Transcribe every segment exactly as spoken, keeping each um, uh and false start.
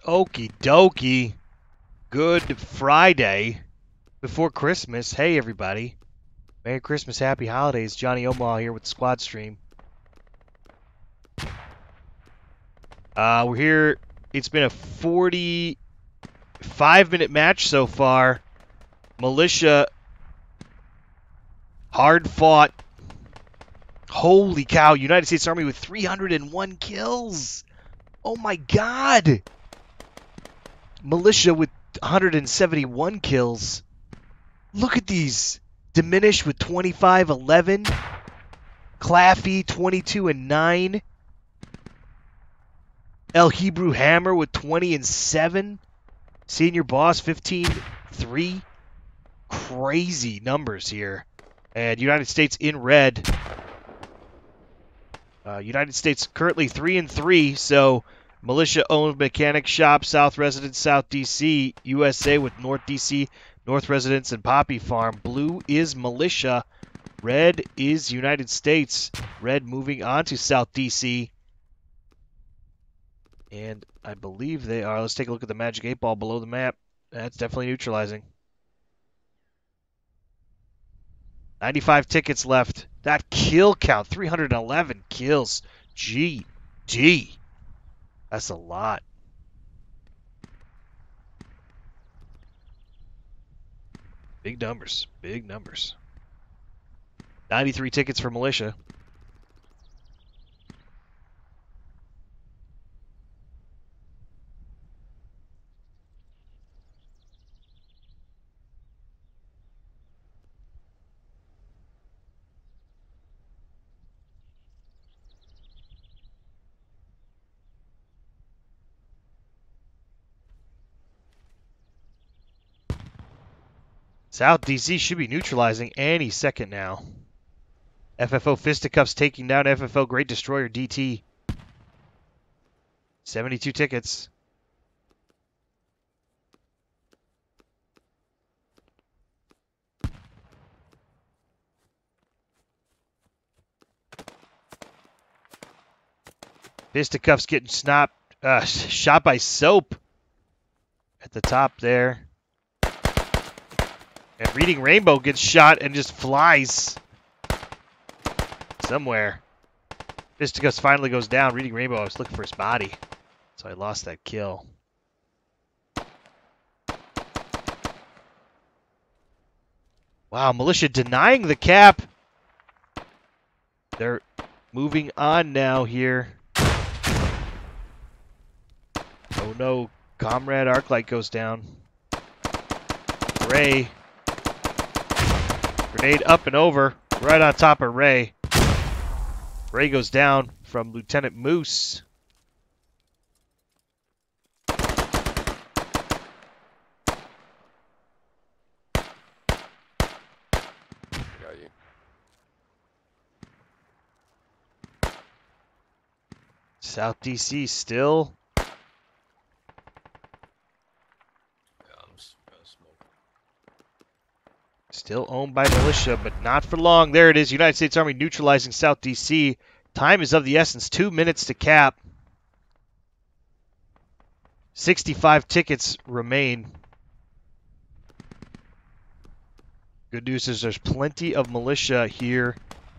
Okie dokie. Good Friday before Christmas. Hey, everybody. Merry Christmas, Happy Holidays. Johnny Omaha here with the Squad Stream. Uh, we're here. It's been a forty-five minute match so far. Militia, hard fought. Holy cow, United States Army with three hundred one kills. Oh my god. Militia with one hundred seventy-one kills. Look at these. Diminish with twenty-five eleven. Claffy twenty-two and nine. El Hebrew Hammer with twenty and seven. Senior Boss fifteen three. Crazy numbers here. And United States in red. Uh, United States currently three and three, so Militia-owned mechanic shop, South Residence, South D C, U S A with North D C, North Residence, and Poppy Farm. Blue is Militia. Red is United States. Red moving on to South D C. And I believe they are. Let's take a look at the Magic eight Ball below the map. That's definitely neutralizing. ninety-five tickets left. That kill count, three hundred eleven kills. G G. That's a lot. Big numbers. Big numbers. ninety-three tickets for Militia. South D C should be neutralizing any second now. F F O Fisticuffs taking down F F O Great Destroyer D T. seventy-two tickets. Fisticuffs getting snapped, uh, shot by Soap at the top there. And Reading Rainbow gets shot and just flies somewhere. Fisticuffs finally goes down. Reading Rainbow, I was looking for his body, so I lost that kill. Wow, Militia denying the cap. They're moving on now here. Oh no, Comrade Arclight goes down. Ray. Grenade up and over, right on top of Ray. Ray goes down from Lieutenant Moose. Got you. South D C still. Still owned by Militia, but not for long. There it is. United States Army neutralizing South D C. Time is of the essence. Two minutes to cap. sixty-five tickets remain. Good news is there's plenty of Militia here.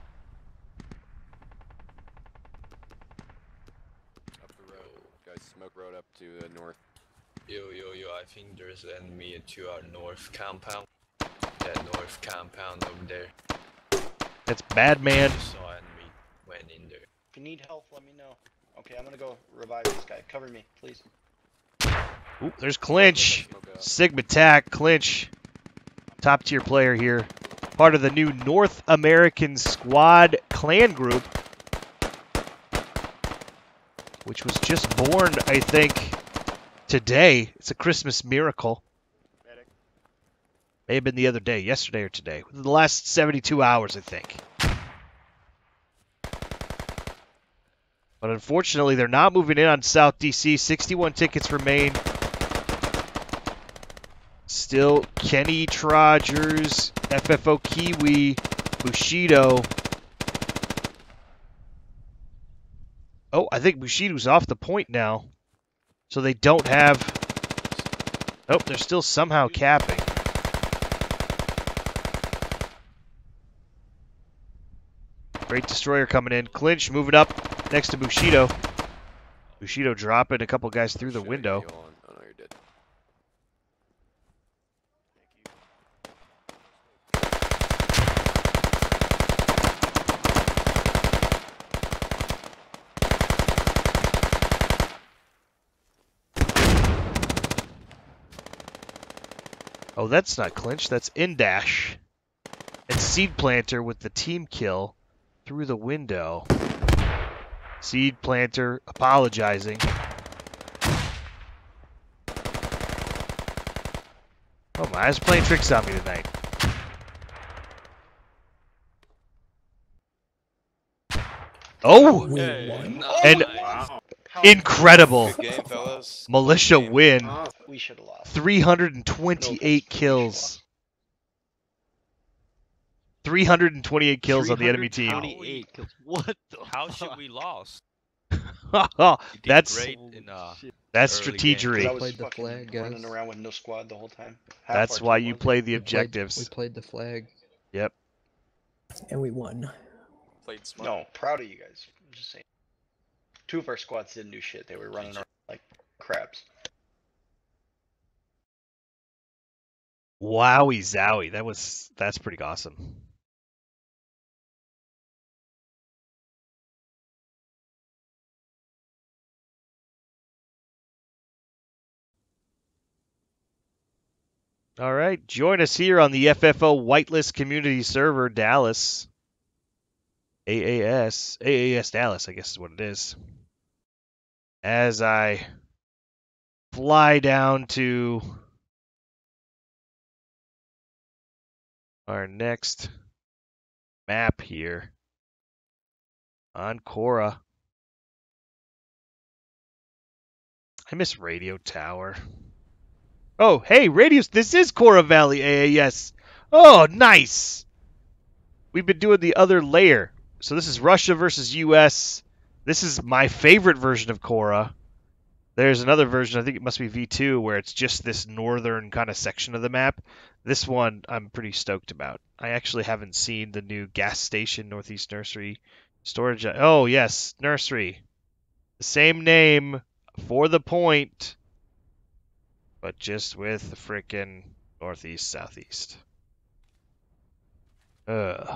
Up the road. Guys, smoke road up to the north. Yo, yo, yo, I think there's an enemy to our north compound. That north compound over there. That's Bad Man. I saw enemy went in there. If you need help, let me know. Okay, I'm gonna go revive this guy. Cover me, please. Ooh, there's Clinch. Sigma Tac, Clinch. Top tier player here. Part of the new North American Squad clan group. Which was just born, I think, today. It's a Christmas miracle. May have been the other day, yesterday or today. Within the last seventy-two hours, I think. But unfortunately, they're not moving in on South D C. sixty-one tickets remain. Still Kenny Trodgers, F F O Kiwi, Bushido. Oh, I think Bushido's off the point now. So they don't have... Oh, they're still somehow capping. Great Destroyer coming in. Clinch moving up next to Bushido. Bushido dropping a couple guys through the Shit, I got window. you on. Oh, no, you're dead. Oh, that's not Clinch. That's Indash. And Seed Planter with the team kill through the window. Seed Planter apologizing. Oh my, I was playing tricks on me tonight. Oh! Okay. won? And Nice. How incredible. Good game, fellas. Militia Good game. win. we should have lost. three hundred No twenty-eight offense, but we should've kills. lost. three hundred twenty-eight kills on the enemy team. twenty-eight kills. What the How should fuck? we lost? Oh, We did that's great in uh, that's early game. strategery. 'Cause I was Played the fucking flag, running guys. around with no squad the whole time. Half That's our why team you was. play the We played- objectives. We played the flag. Yep. And we won. Played smart. No, proud of you guys. I'm just saying. Two of our squads didn't do shit. They were running around like crabs. Wowie zowie. That was that's pretty awesome. All right, join us here on the F F O Whitelist Community Server, Dallas. A A S. A A S Dallas, I guess is what it is. As I fly down to our next map here on Cora. I miss Radio Tower. Oh, hey, radio. This is Cora Valley A A S. Oh, nice. We've been doing the other layer. So this is Russia versus U S. This is my favorite version of Cora. There's another version, I think it must be V two, where it's just this northern kind of section of the map. This one I'm pretty stoked about. I actually haven't seen the new gas station, Northeast Nursery storage. Oh, yes, Nursery. The same name for the point, but just with the frickin' Northeast, Southeast. Ugh.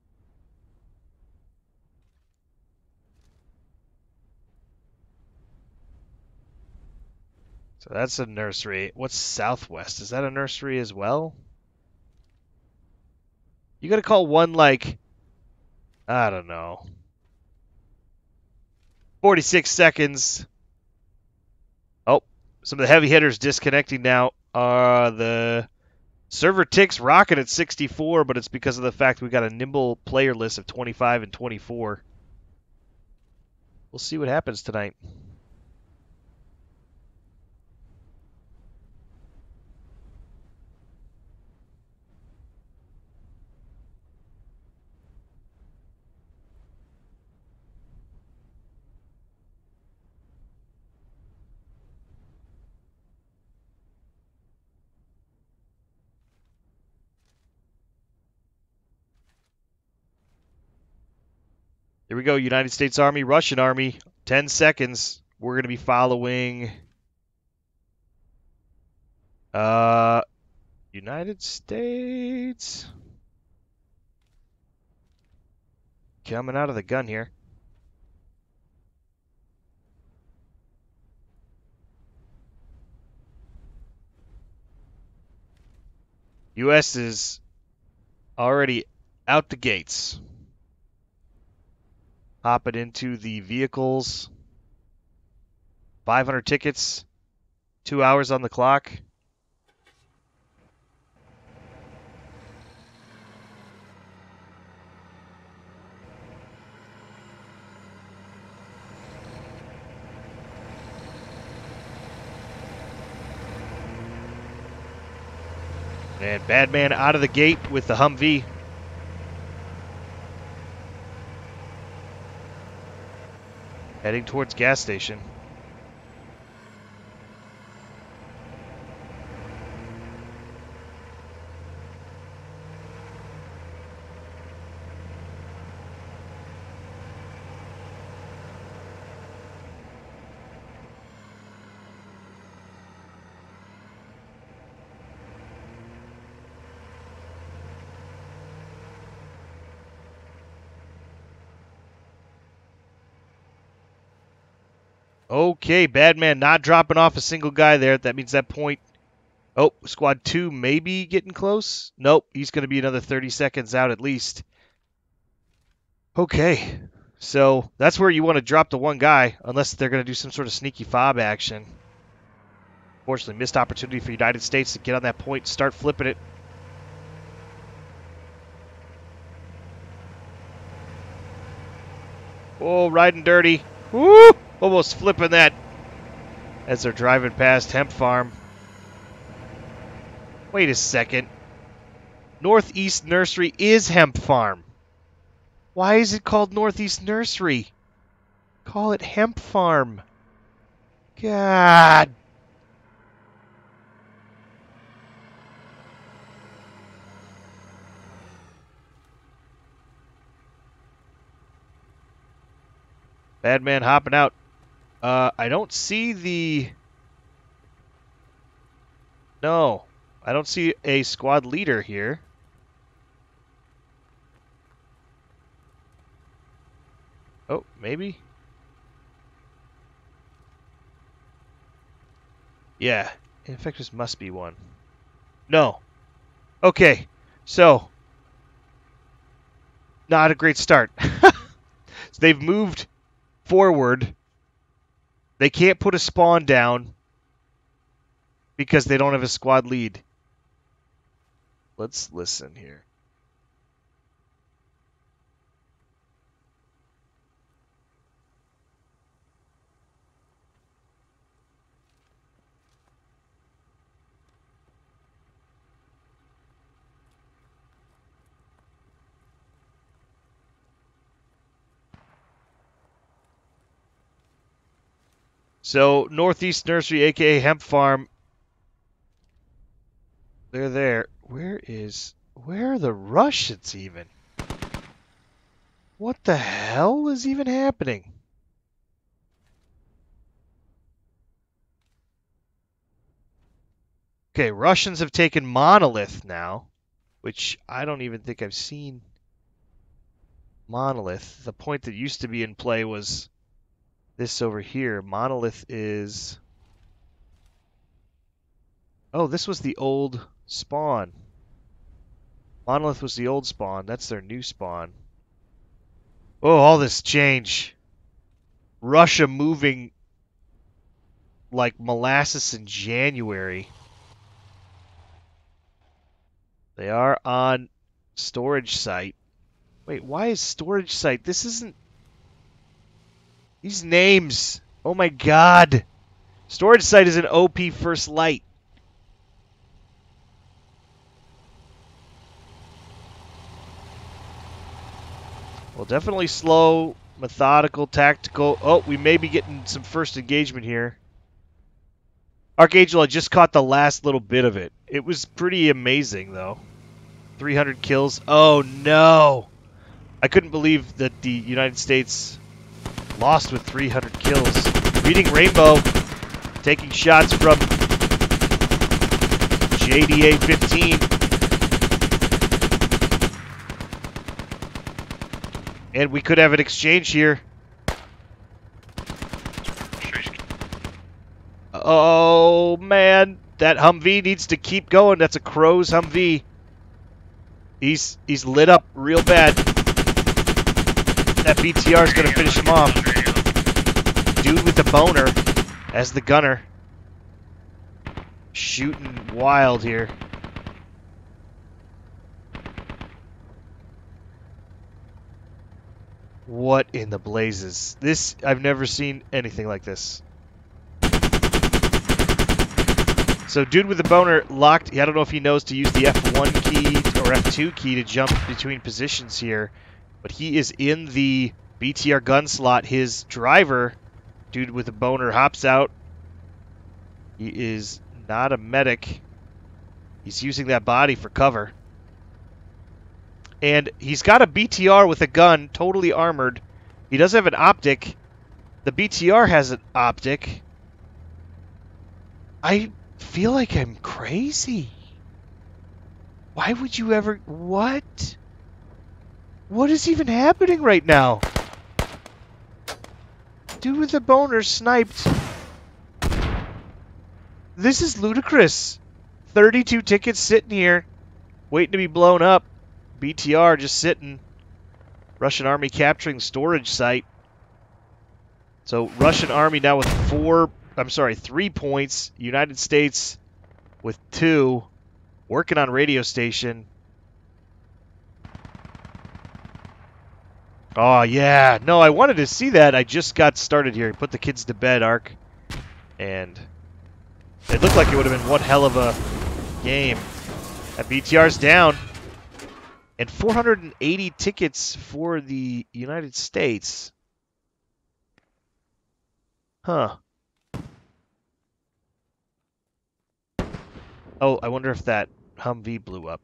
So that's a nursery. What's Southwest? Is that a nursery as well? You gotta call one like, I don't know. forty-six seconds. Oh, some of the heavy hitters disconnecting now. Uh, the server ticks rocking at sixty-four, but it's because of the fact we got a nimble player list of twenty-five and twenty-four. We'll see what happens tonight. Here we go, United States Army, Russian Army, ten seconds. We're going to be following uh, United States. Coming out of the gun here. U S is already out the gates. Hopping into the vehicles. five hundred tickets. Two hours on the clock. And Badman out of the gate with the Humvee. Heading towards gas station. Okay, bad man not dropping off a single guy there. That means that point. Oh, squad two maybe getting close. Nope, he's going to be another thirty seconds out at least. Okay, so that's where you want to drop the one guy, unless they're going to do some sort of sneaky fob action. Fortunately, missed opportunity for United States to get on that point and start flipping it. Oh, riding dirty. Woo! Almost flipping that as they're driving past Hemp Farm. Wait a second. Northeast Nursery is Hemp Farm. Why is it called Northeast Nursery? Call it Hemp Farm. God. Bad man hopping out. Uh, I don't see the... No. I don't see a squad leader here. Oh, maybe? Yeah. Infectious must be one. No. Okay. So. Not a great start. So they've moved forward. They can't put a spawn down because they don't have a squad lead. Let's listen here. So, Northeast Nursery, a k a. Hemp Farm. They're there. Where is... Where are the Russians even? What the hell is even happening? Okay, Russians have taken Monolith now, which I don't even think I've seen Monolith. The point that used to be in play was this over here. Monolith is... Oh, this was the old spawn. Monolith was the old spawn. That's their new spawn. Oh, all this change. Russia moving like molasses in January. They are on storage site. Wait, why is storage site? This isn't... These names. Oh my god. Storage site is an O P First Light. Well, definitely slow, methodical, tactical. Oh, we may be getting some first engagement here. Archangel, I just caught the last little bit of it. It was pretty amazing, though. three hundred kills. Oh, no. I couldn't believe that the United States lost with three hundred kills. Reading Rainbow, taking shots from J D A fifteen. And we could have an exchange here. Oh, man. That Humvee needs to keep going. That's a Crow's Humvee. He's, he's lit up real bad. That B T R is going to finish him off. Dude with the boner as the gunner. Shooting wild here. What in the blazes? This, I've never seen anything like this. So dude with the boner locked. I don't know if he knows to use the F one key or F two key to jump between positions here. But he is in the B T R gun slot. His driver, dude with the boner, hops out. He is not a medic. He's using that body for cover. And he's got a B T R with a gun, totally armored. He does have an optic. The B T R has an optic. I feel like I'm crazy. Why would you ever... What? What is even happening right now? Dude with a boner sniped. This is ludicrous. thirty-two tickets sitting here, waiting to be blown up. B T R just sitting. Russian army capturing storage site. So Russian army now with four, I'm sorry, three points. United States with two. Working on radio station. Oh, yeah. No, I wanted to see that. I just got started here. Put the kids to bed, Ark. And it looked like it would have been one hell of a game. That B T R's down. And four hundred eighty tickets for the United States. Huh. Oh, I wonder if that Humvee blew up.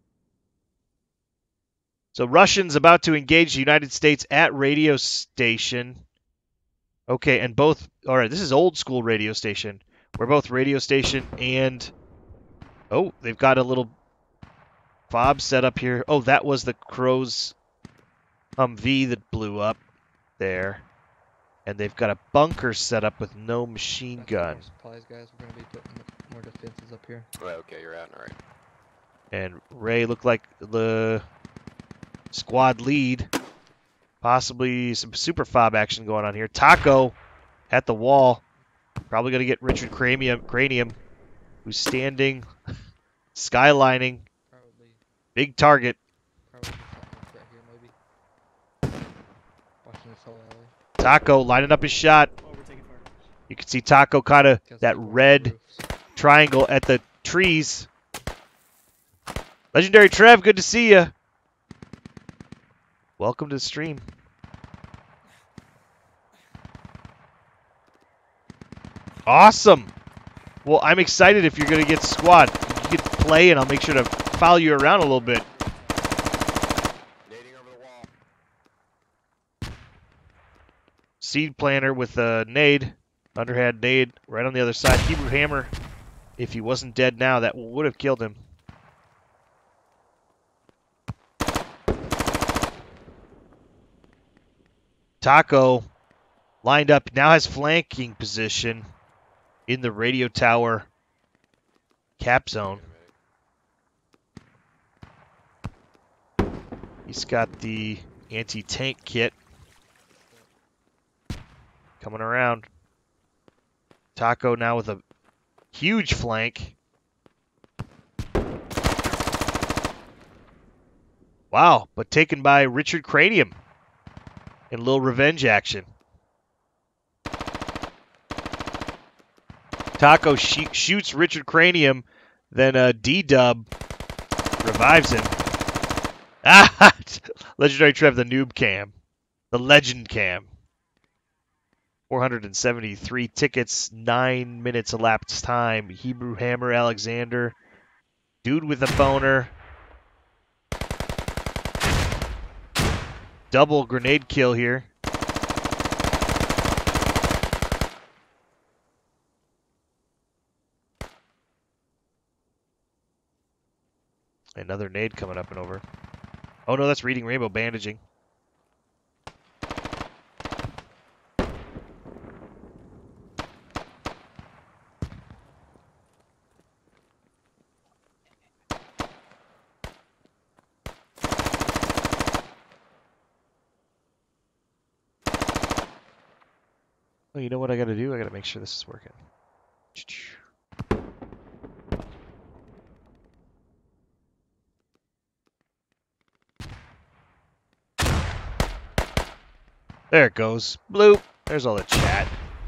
So Russians about to engage the United States at radio station. Okay, and both... All right, this is old school radio station. We're both radio station and... Oh, they've got a little fob set up here. Oh, that was the Crow's Humvee that blew up there. And they've got a bunker set up with no machine That's gun. More supplies, guys. We're gonna be putting more defenses up here. Oh, okay, you're out. All right. And Ray looked like the squad lead. Possibly some super fob action going on here. Taco at the wall. Probably going to get Richard Cranium, Cranium, who's standing, skylining. Probably, Big target. probably just something right here, maybe. Watching this whole alley. Taco lining up his shot. Oh, we're taking fire. You can see Taco kind of Guys, that people on the red roofs. triangle at the trees. Legendary Trev, good to see you. Welcome to the stream. Awesome. Well, I'm excited if you're going to get squad. You can play, and I'll make sure to follow you around a little bit. Nading over the wall. Seed planter with a nade. Underhand nade right on the other side. Hebrew hammer. If he wasn't dead now, that would have killed him. Taco lined up, now has flanking position in the radio tower cap zone. He's got the anti-tank kit coming around. Taco now with a huge flank. Wow, but taken by Richard Cranium in a little revenge action. Taco sh shoots Richard Cranium, then uh, D-Dub revives him. Ah! Legendary Trev, the noob cam. The legend cam. four hundred seventy-three tickets, nine minutes elapsed time. Hebrew Hammer Alexander. Dude with a boner. Double grenade kill here. Another nade coming up and over. Oh no, that's Reading Rainbow bandaging. Oh, you know what I gotta do? I gotta make sure this is working. There it goes. Bloop. There's all the chat.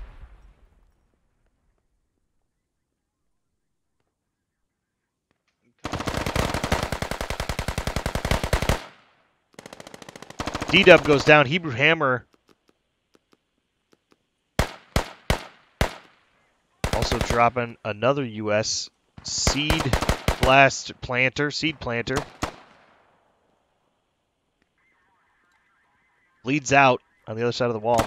D-Dub goes down. Hebrew Hammer also dropping another U S seed blast planter, seed planter. Bleeds out on the other side of the wall.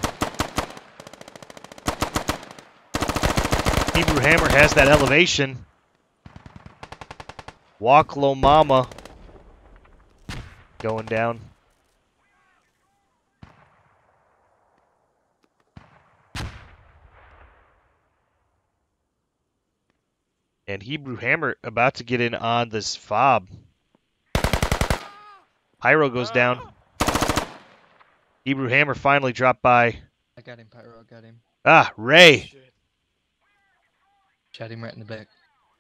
Hebrew Hammer has that elevation. Walk low mama going down. And Hebrew Hammer about to get in on this fob. Pyro goes down. Hebrew Hammer finally dropped by. I got him, Pyro. I got him. Ah, Ray. Shit. Shot him right in the back.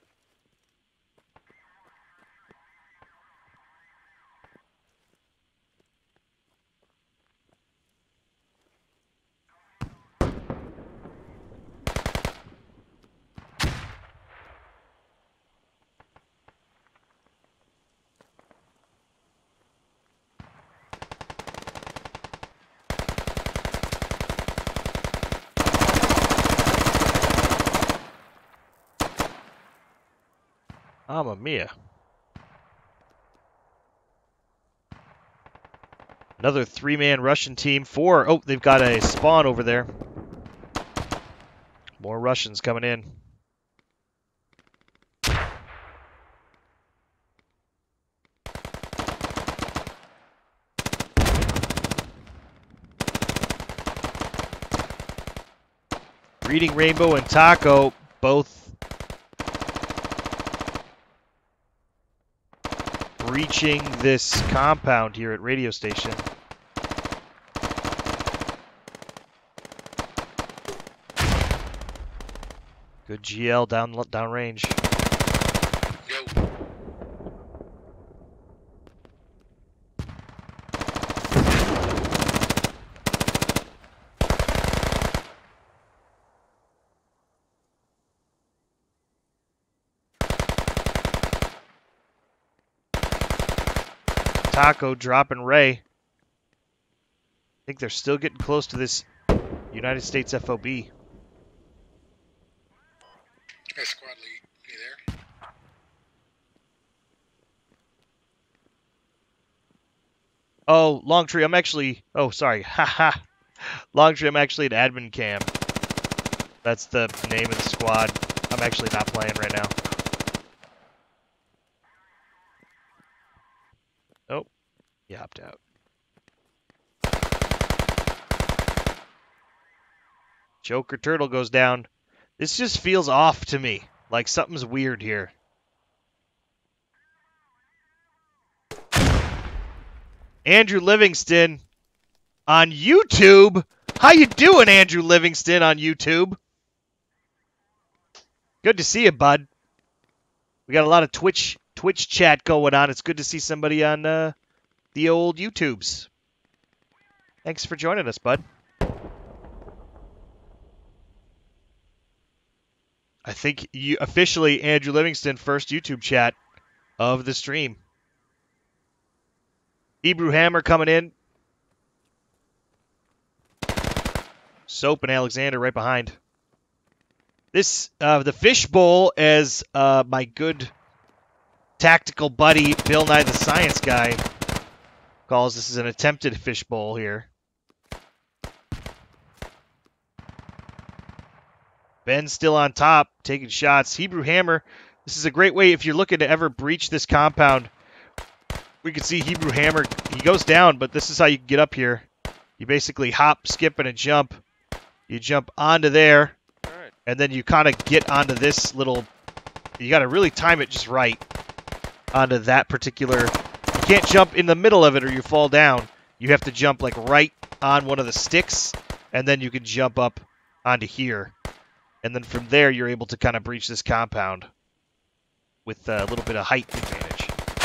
Mamma mia. Another three-man Russian team. Four. Oh, they've got a spawn over there. More Russians coming in. Reading Rainbow and Taco both breaching this compound here at radio station. Good G L down down range. Go. Taco dropping Ray. I think they're still getting close to this United States F O B. Hey, squad lead, you there? Oh, Longtree, I'm actually... Oh, sorry. Haha. Longtree, I'm actually an admin cam. That's the name of the squad. I'm actually not playing right now. Oh, he hopped out. Joker Turtle goes down. This just feels off to me. Like something's weird here. Andrew Livingston on YouTube. How you doing, Andrew Livingston on YouTube? Good to see you, bud. We got a lot of Twitch Twitch chat going on. It's good to see somebody on uh, the old YouTubes. Thanks for joining us, bud. I think you officially Andrew Livingston first YouTube chat of the stream. Hebrew Hammer coming in. Soap and Alexander right behind. This uh, the fishbowl, as uh, my good tactical buddy Bill Nye the Science Guy calls, this is an attempted fishbowl here. Ben's still on top, taking shots. Hebrew Hammer, this is a great way if you're looking to ever breach this compound. We can see Hebrew Hammer, he goes down, but this is how you get up here. You basically hop, skip, and a jump. You jump onto there, Alright. and then you kind of get onto this little... You got to really time it just right onto that particular... You can't jump in the middle of it or you fall down. You have to jump like right on one of the sticks, and then you can jump up onto here. And then from there, you're able to kind of breach this compound with a little bit of height advantage.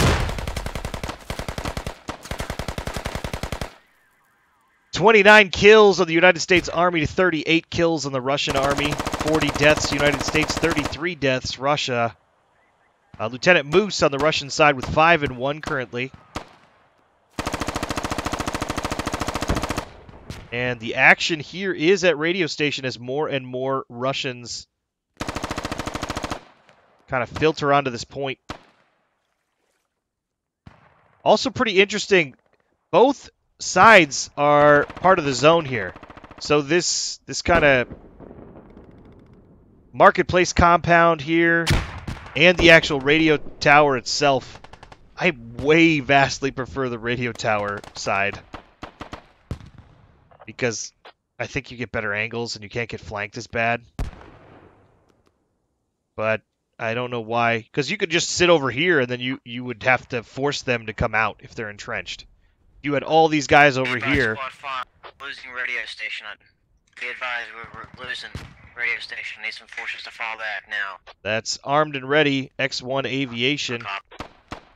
twenty-nine kills of the United States Army to thirty-eight kills on the Russian Army. forty deaths, United States, thirty-three deaths, Russia. Uh, Lieutenant Moose on the Russian side with five and one currently. And the action here is at radio station as more and more Russians kind of filter onto this point. Also pretty interesting, both sides are part of the zone here. So this this kind of marketplace compound here and the actual radio tower itself, I way vastly prefer the radio tower side. Because I think you get better angles and you can't get flanked as bad. But I don't know why. Because you could just sit over here, and then you, you would have to force them to come out if they're entrenched. You had all these guys over Be advised, here. Squad five, losing radio station. Be advised, we're, we're losing radio station. Need some forces to fall back now. That's armed and ready. X one Aviation. Copy.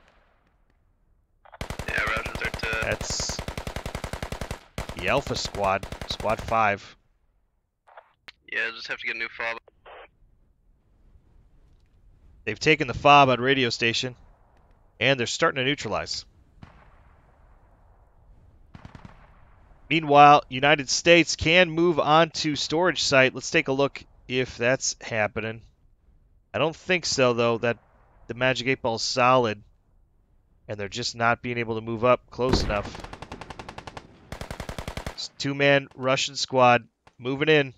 Yeah, roger, they're to... That's the Alpha Squad. Squad five. Yeah, just have to get a new fob. They've taken the fob on radio station, and they're starting to neutralize. Meanwhile, United States can move on to storage site. Let's take a look if that's happening. I don't think so, though. That the Magic eight Ball's solid, and they're just not being able to move up close enough. It's two-man Russian squad moving in.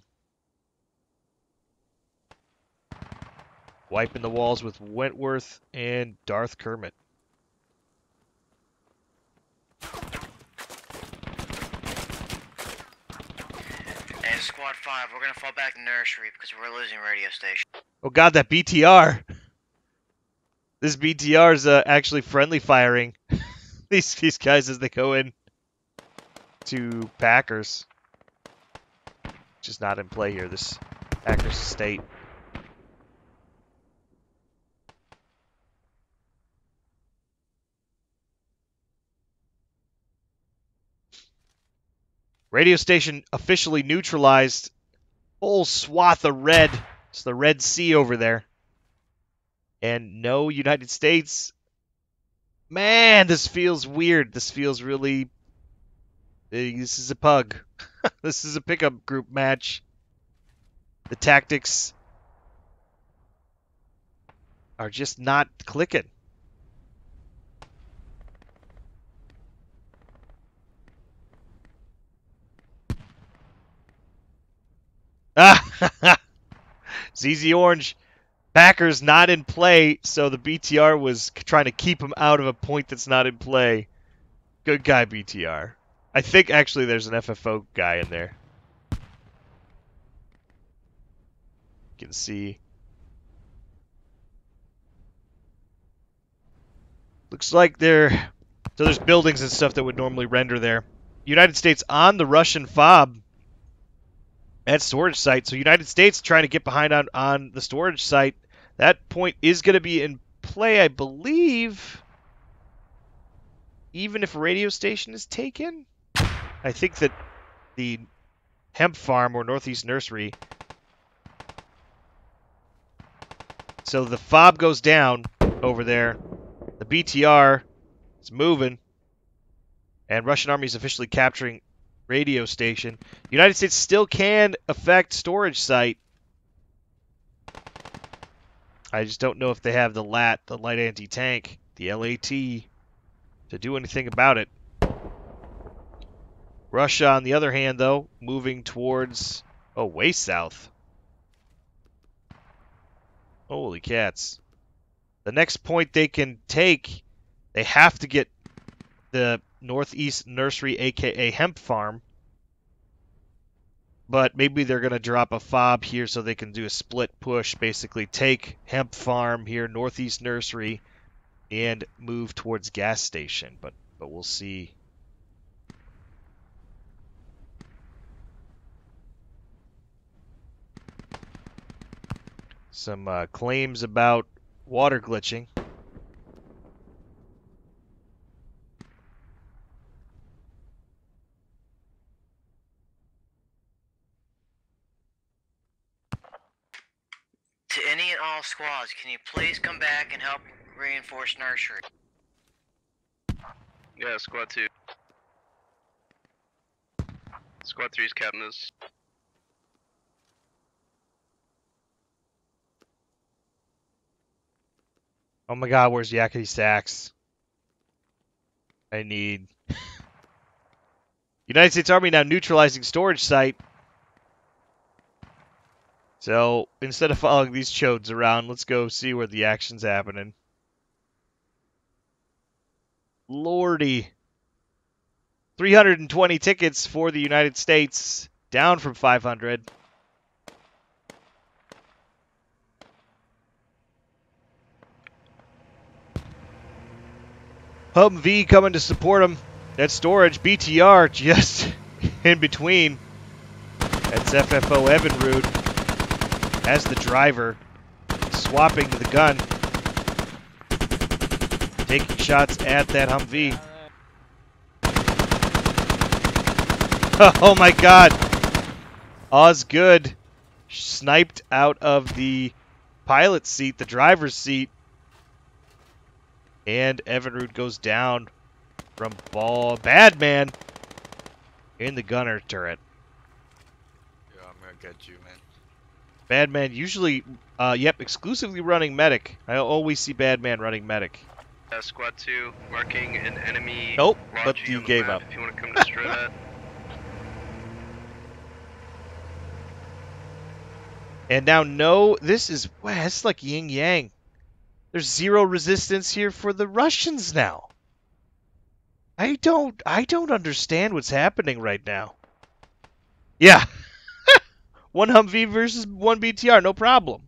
Wiping the walls with Wentworth and Darth Kermit. And Squad five, we're gonna fall back to nursery because we're losing radio station. Oh god, that B T R! This B T R is uh, actually friendly firing these these guys as they go in to Packers. Just not in play here, this Packers estate. Radio station officially neutralized. Whole swath of red. It's the Red Sea over there. And no United States. Man, this feels weird. This feels really... This is a pug. This is a pickup group match. The tactics are just not clicking. Ah, Z Z Orange, Packers not in play, so the B T R was trying to keep him out of a point that's not in play. Good guy, B T R. I think actually there's an F F O guy in there. You can see. Looks like there. So there's buildings and stuff that would normally render there. United States on the Russian fob. At storage site. So United States trying to get behind on, on the storage site. That point is going to be in play, I believe. Even if a radio station is taken. I think that the hemp farm or Northeast Nursery. So the fob goes down over there. The B T R is moving. And Russian Army is officially capturing radio station. United States still can affect storage site. I just don't know if they have the L A T, the light anti-tank, the L A T, to do anything about it. Russia, on the other hand, though, moving towards, oh, way south. Holy cats. The next point they can take, they have to get the Northeast Nursery, aka Hemp Farm. But maybe they're going to drop a fob here so they can do a split push, basically take Hemp Farm here, Northeast Nursery, and move towards gas station. But but we'll see. Some uh, claims about water glitching. To any and all squads, can you please come back and help reinforce nursery? Yeah, squad two. Squad three's capping this. Oh my god, where's Yakety Sax? I need... United States Army now neutralizing storage site. So, instead of following these chodes around, let's go see where the action's happening. Lordy. three hundred twenty tickets for the United States, down from five hundred. Humvee coming to support him. That storage, B T R just in between. That's F F O Evinrude as the driver, swapping to the gun, taking shots at that Humvee. Oh my god! Osgood sniped out of the pilot's seat, the driver's seat, and Evinrude goes down from ball. Badman in the gunner turret. Yeah, I'm gonna get you, man. Badman usually, uh, yep, exclusively running medic. I always see Badman running medic. Uh, squad two, marking an enemy. Nope, but launch he on the gave map up. If you want to come destroy that. And now, no, this is, wow, it's like yin yang. There's zero resistance here for the Russians now. I don't, I don't understand what's happening right now. Yeah. One Humvee versus one B T R, no problem.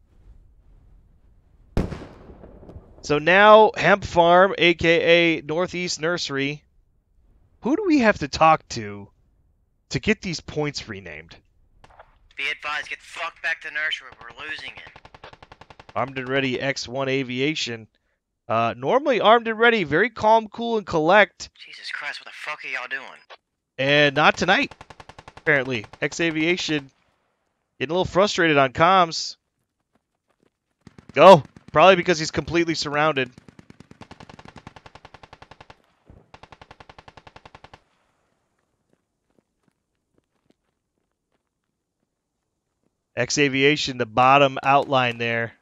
So now, Hemp Farm, a k a. Northeast Nursery. Who do we have to talk to to get these points renamed? Be advised, get the fuck back to nursery. We're losing it. Armed and Ready X one Aviation. Uh, normally Armed and Ready, very calm, cool, and collect. Jesus Christ, what the fuck are y'all doing? And not tonight, apparently. X Aviation getting a little frustrated on comms. Oh, probably because he's completely surrounded. X Aviation, the bottom outline there.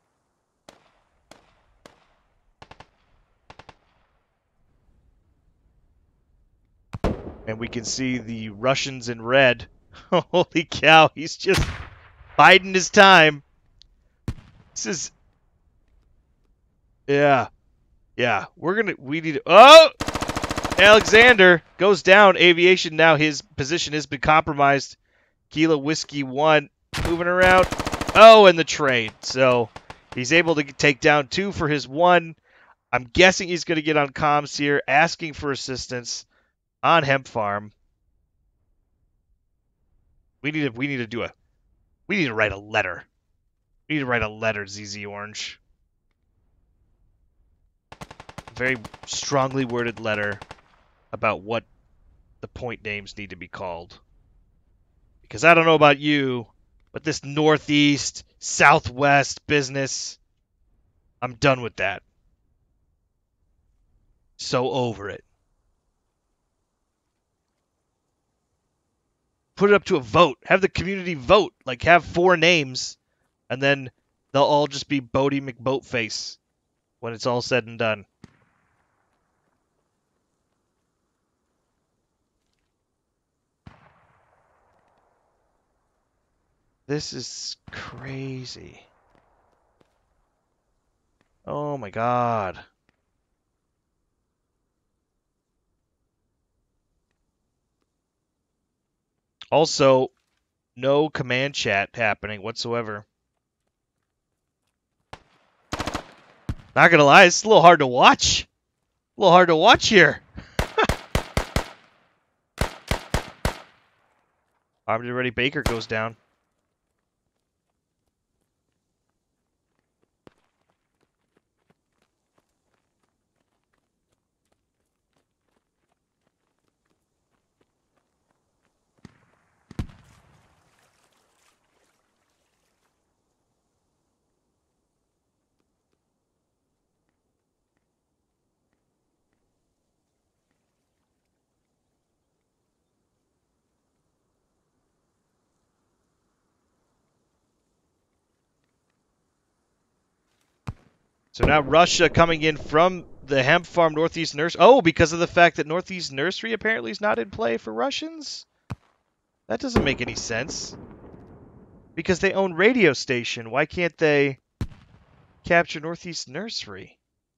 And we can see the Russians in red. Holy cow, he's just biding his time. This is... Yeah. Yeah, we're gonna... We need... To, oh! Alexander goes down. Aviation now, his position has been compromised. Kilo Whiskey one moving around. Oh, and the trade. So he's able to take down two for his one. I'm guessing he's going to get on comms here, asking for assistance on Hemp Farm. We need to we need to do a we need to write a letter. We need to write a letter, Z Z Orange. A very strongly worded letter about what the point names need to be called. Because I don't know about you, but this northeast, southwest business, I'm done with that. So over it. Put it up to a vote. Have the community vote. Like, have four names, and then they'll all just be Bodie McBoatface when it's all said and done. This is crazy. Oh my god. Also, no command chat happening whatsoever. Not gonna lie, it's a little hard to watch. A little hard to watch here. Armed and Ready Baker goes down. So now Russia coming in from the Hemp Farm Northeast Nursery. Oh, because of the fact that Northeast Nursery apparently is not in play for Russians? That doesn't make any sense. Because they own radio station. Why can't they capture Northeast Nursery?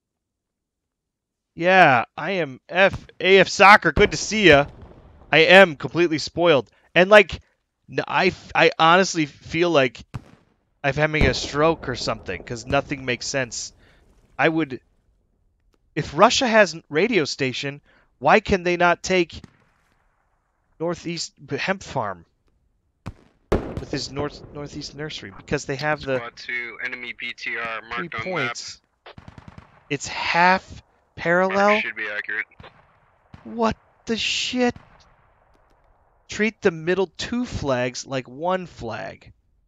Yeah, I am F A F Soccer. Good to see ya. I am completely spoiled. And like, I, I honestly feel like I'm having a stroke or something because nothing makes sense. I would, If Russia has a radio station, why can they not take Northeast Hemp Farm with his north Northeast Nursery? Because they have the Squad two, enemy B T R three marked on points. It's half map. parallel. Mark should be accurate. What the shit? Treat the middle two flags like one flag.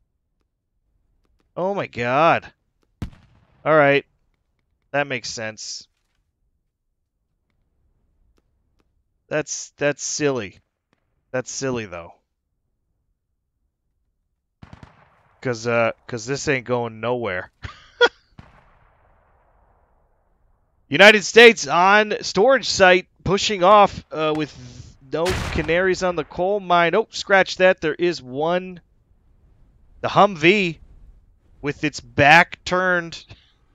Oh my god. Alright. That makes sense. That's that's silly. That's silly though. Cause uh cause this ain't going nowhere. United States on storage site pushing off uh, with no canaries on the coal mine. Oh, scratch that. There is one. The Humvee with its back turned.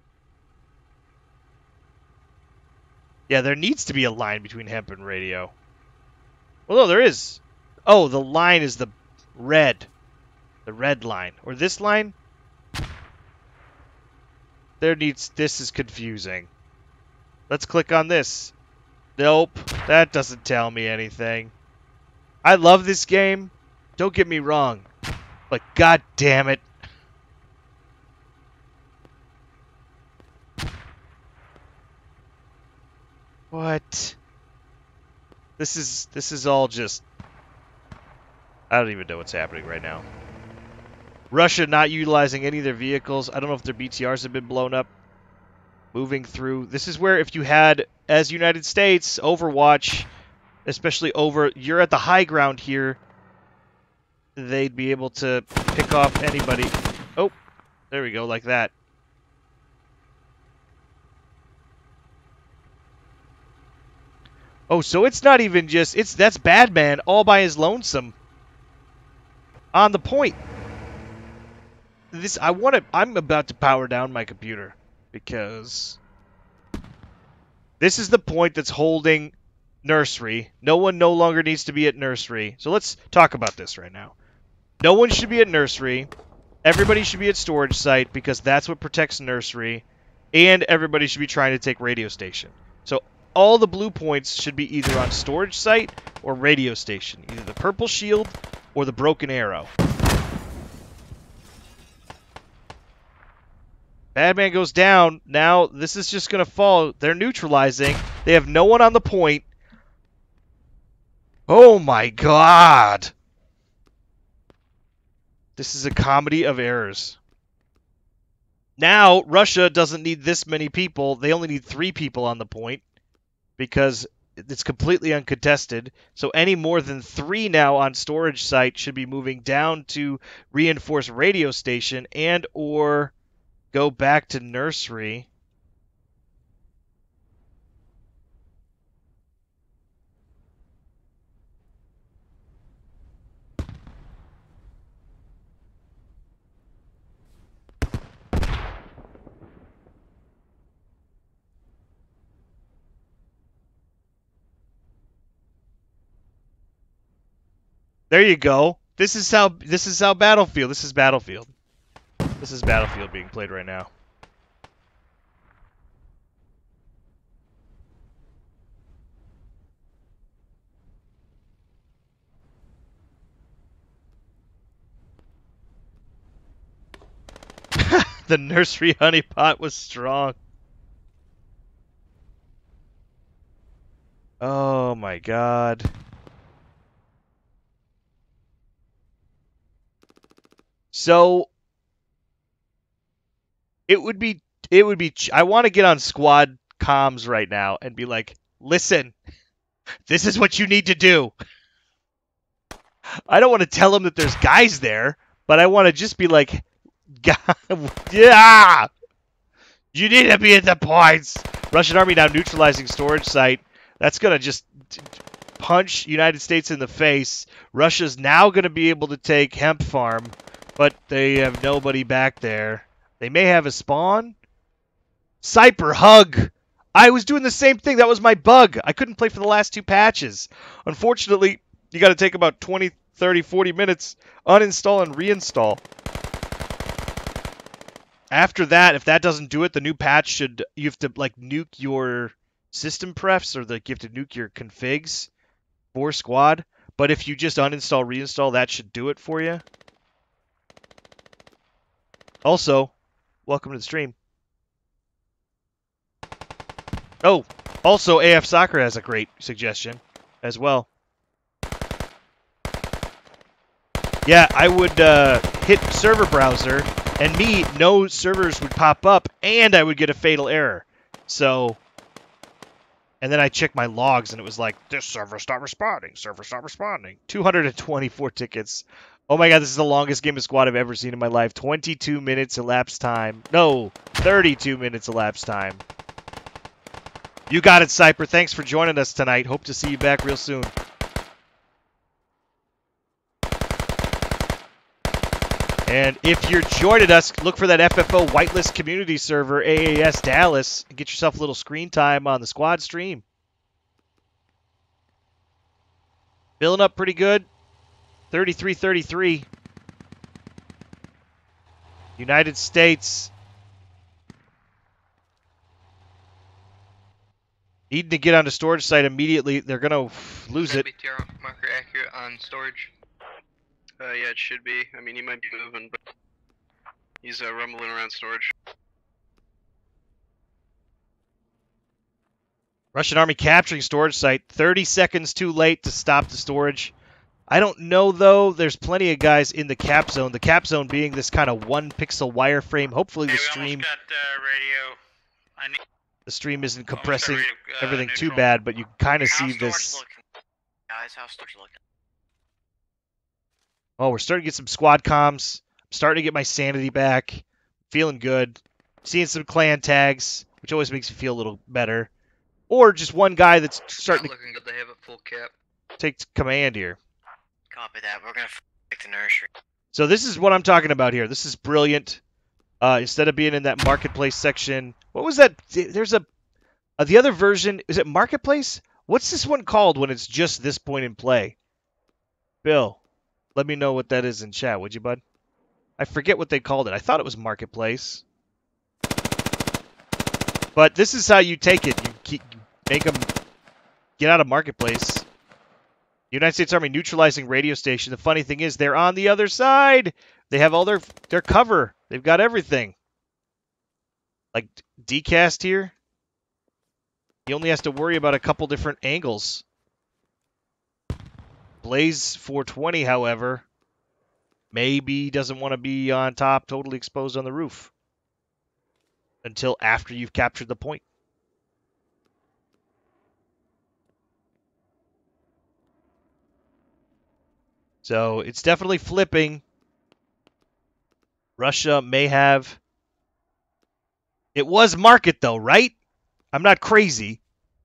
Yeah, there needs to be a line between hemp and radio. Well, no, there is. Oh, the line is the red. The red line. Or this line? There needs... This is confusing. Let's click on this. Nope. That doesn't tell me anything. I love this game. Don't get me wrong. But god damn it. What? This is this is all just... I don't even know what's happening right now. Russia not utilizing any of their vehicles. I don't know if their B T Rs have been blown up. Moving through. This is where if you had, as United States, Overwatch, especially over... You're at the high ground here. They'd be able to pick off anybody. Oh, there we go, like that. Oh, so it's not even just... It's that's Badman all by his lonesome. On the point. This... I want to... I'm about to power down my computer. Because... This is the point that's holding Nursery. No one no longer needs to be at Nursery. So let's talk about this right now. No one should be at Nursery. Everybody should be at Storage Site because that's what protects Nursery. And everybody should be trying to take Radio Station. So all the blue points should be either on Storage Site or Radio Station. Either the Purple Shield or the Broken Arrow. Badman goes down. Now, this is just going to fall. They're neutralizing. They have no one on the point. Oh my god! This is a comedy of errors. Now, Russia doesn't need this many people. They only need three people on the point. Because it's completely uncontested. So any more than three now on Storage Site should be moving down to reinforce Radio Station and or... go back to Nursery. There you go. This is how this is how Battlefield. This is Battlefield. This is Battlefield being played right now. The Nursery honeypot was strong. Oh my god. So it would be it would be I want to get on squad comms right now and be like, "Listen. This is what you need to do." I don't want to tell them that there's guys there, but I want to just be like, yeah! You need to be at the points! Russian army now neutralizing Storage Site. That's going to just punch United States in the face. Russia's now going to be able to take Hemp Farm, but they have nobody back there. They may have a spawn. Cyper, hug! I was doing the same thing. That was my bug. I couldn't play for the last two patches. Unfortunately, you got to take about twenty, thirty, forty minutes, uninstall and reinstall. After that, if that doesn't do it, the new patch should, you have to like nuke your system prefs or the gifted nuclear configs for squad. But if you just uninstall, reinstall, that should do it for you. Also, welcome to the stream. Oh, also A F Soccer has a great suggestion as well. Yeah, I would uh, hit server browser, and me, no servers would pop up, and I would get a fatal error. So, and then I checked my logs, and it was like, this server stopped responding, server stopped responding. two hundred twenty-four tickets. Oh my god, this is the longest game of squad I've ever seen in my life. twenty-two minutes elapsed time. No, thirty-two minutes elapsed time. You got it, Cyper. Thanks for joining us tonight. Hope to see you back real soon. And if you're joining us, look for that F F O whitelist community server, A A S Dallas, and get yourself a little screen time on the squad stream. Filling up pretty good. thirty-three thirty-three. United States. Needing to get on the storage site immediately. They're going to lose it. B T R marker accurate on storage. Uh, yeah, it should be. I mean, he might be moving, but he's uh, rumbling around storage. Russian army capturing storage site. thirty seconds too late to stop the storage. I don't know, though. There's plenty of guys in the cap zone. The cap zone being this kind of one pixel wireframe. Hopefully the Hey, we stream... almost got uh, radio. I need The stream isn't compressing radio, uh, everything too neutral. bad, but you can kind of How's see storage this. looking? Guys, how's storage looking? Oh, we're starting to get some squad comms. I'm starting to get my sanity back. Feeling good. Seeing some clan tags, which always makes you feel a little better. Or just one guy that's starting Not looking good. They have a full cap. to take command here. Copy that. We're gonna f the nursery. So this is what I'm talking about here. This is brilliant. Uh, instead of being in that marketplace section, what was that? There's a uh, the other version. Is it marketplace? What's this one called when it's just this point in play? Bill, let me know what that is in chat, would you, bud? I forget what they called it. I thought it was marketplace. But this is how you take it. You keep, make them get out of marketplace. United States Army neutralizing radio station. The funny thing is, they're on the other side. They have all their their cover. They've got everything. Like decast here. He only has to worry about a couple different angles. Blaze four twenty, however, maybe doesn't want to be on top, totally exposed on the roof. Until after you've captured the point. So it's definitely flipping. Russia may have... It was market though, right? I'm not crazy.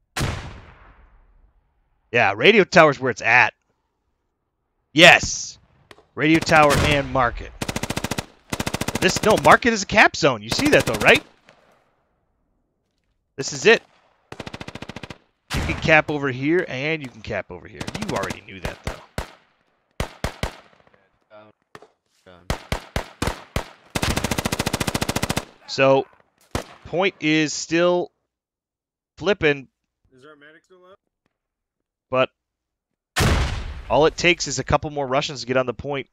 Yeah, radio tower's where it's at. Yes. Radio tower and market. This, no, market is a cap zone. You see that though, right? This is it. You can cap over here and you can cap over here. You already knew that though. So, point is still flipping. Is our medic still up? But all it takes is a couple more Russians to get on the point.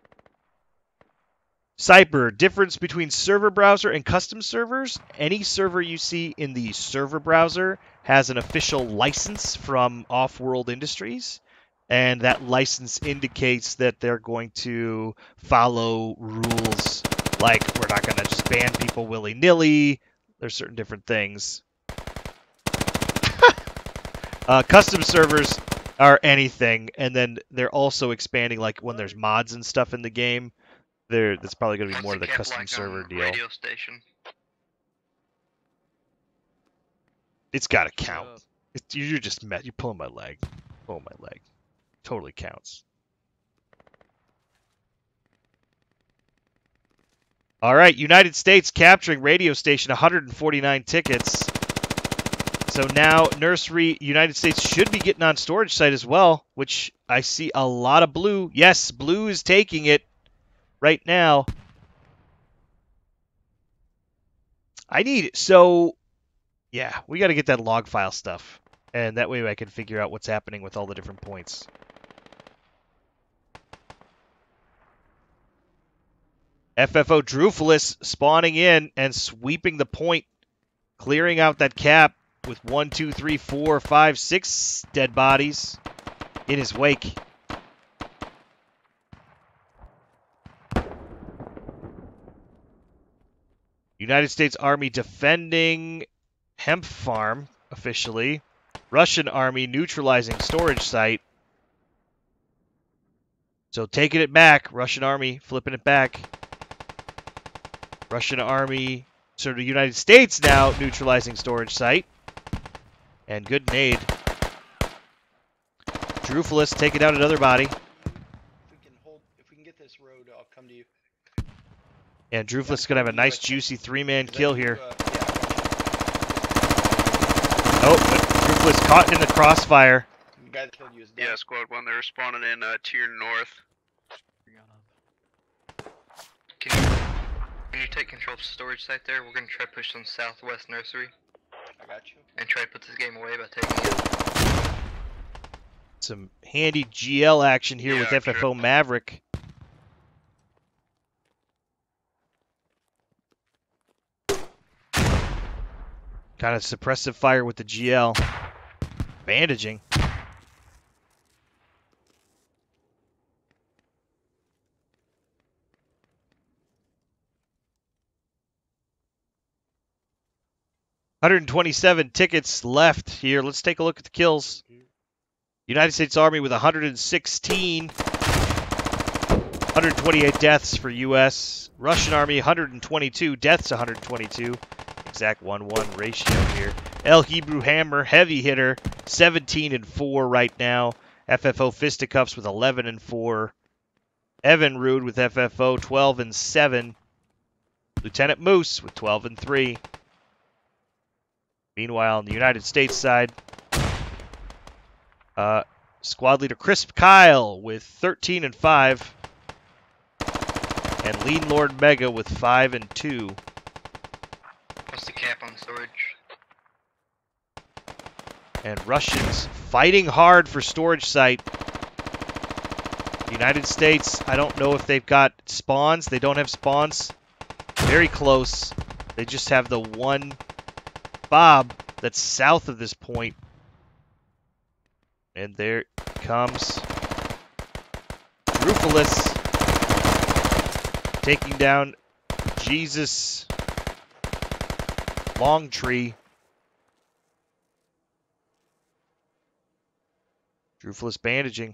Cyber, difference between server browser and custom servers. Any server you see in the server browser has an official license from Off-World Industries. And that license indicates that they're going to follow rules. Like, we're not going to just ban people willy-nilly. There's certain different things. uh, custom servers are anything. And then they're also expanding, like, when there's mods and stuff in the game. There, that's probably going to be more of the custom server deal. Radio station. It's got to count. It's, you're just met. You're pulling my leg. Pulling my leg. Totally counts. All right, United States capturing radio station, one hundred forty-nine tickets. So now Nursery, United States should be getting on storage site as well, which I see a lot of blue. Yes, blue is taking it right now. I need, so Yeah, we got to get that log file stuff. And that way I can figure out what's happening with all the different points. F F O Drufulus spawning in and sweeping the point, clearing out that cap with one, two, three, four, five, six dead bodies in his wake. United States Army defending hemp farm officially. Russian Army neutralizing storage site. So taking it back. Russian Army flipping it back. Russian Army, so the United States now neutralizing storage site. And good nade. Drufulus taking out another body. If we can hold, if we can get this road, I'll come to you. And Drufulus is going to have a nice juicy three-man kill here. Uh, yeah, Oh, but Drufulus caught in the crossfire. the guy that killed you is dead. Yeah, squad one, they're spawning in uh, to your north. Can you, can you take control of the storage site there? We're gonna try to push some southwest nursery. I got you. And try to put this game away by taking it. Some handy G L action here Yeah, with F F O sure. Maverick. Kind of suppressive fire with the G L. Bandaging. one hundred twenty-seven tickets left here. Let's take a look at the kills. United States Army with one hundred sixteen. one hundred twenty-eight deaths for U S. Russian Army one hundred twenty-two. Deaths one hundred twenty-two. Exact one one ratio here. El Hebrew Hammer, heavy hitter, seventeen and four right now. F F O Fisticuffs with eleven and four. Evan Rude with F F O twelve and seven. Lieutenant Moose with twelve and three. Meanwhile, on the United States side, uh, squad leader Crisp Kyle with thirteen and five. And Lean Lord Mega with five and two. What's the cap on storage? And Russians fighting hard for storage site. United States, I don't know if they've got spawns. They don't have spawns. Very close. They just have the one fob that's south of this point. And there comes Drufulus taking down Jesus Longtree. Drufulus bandaging.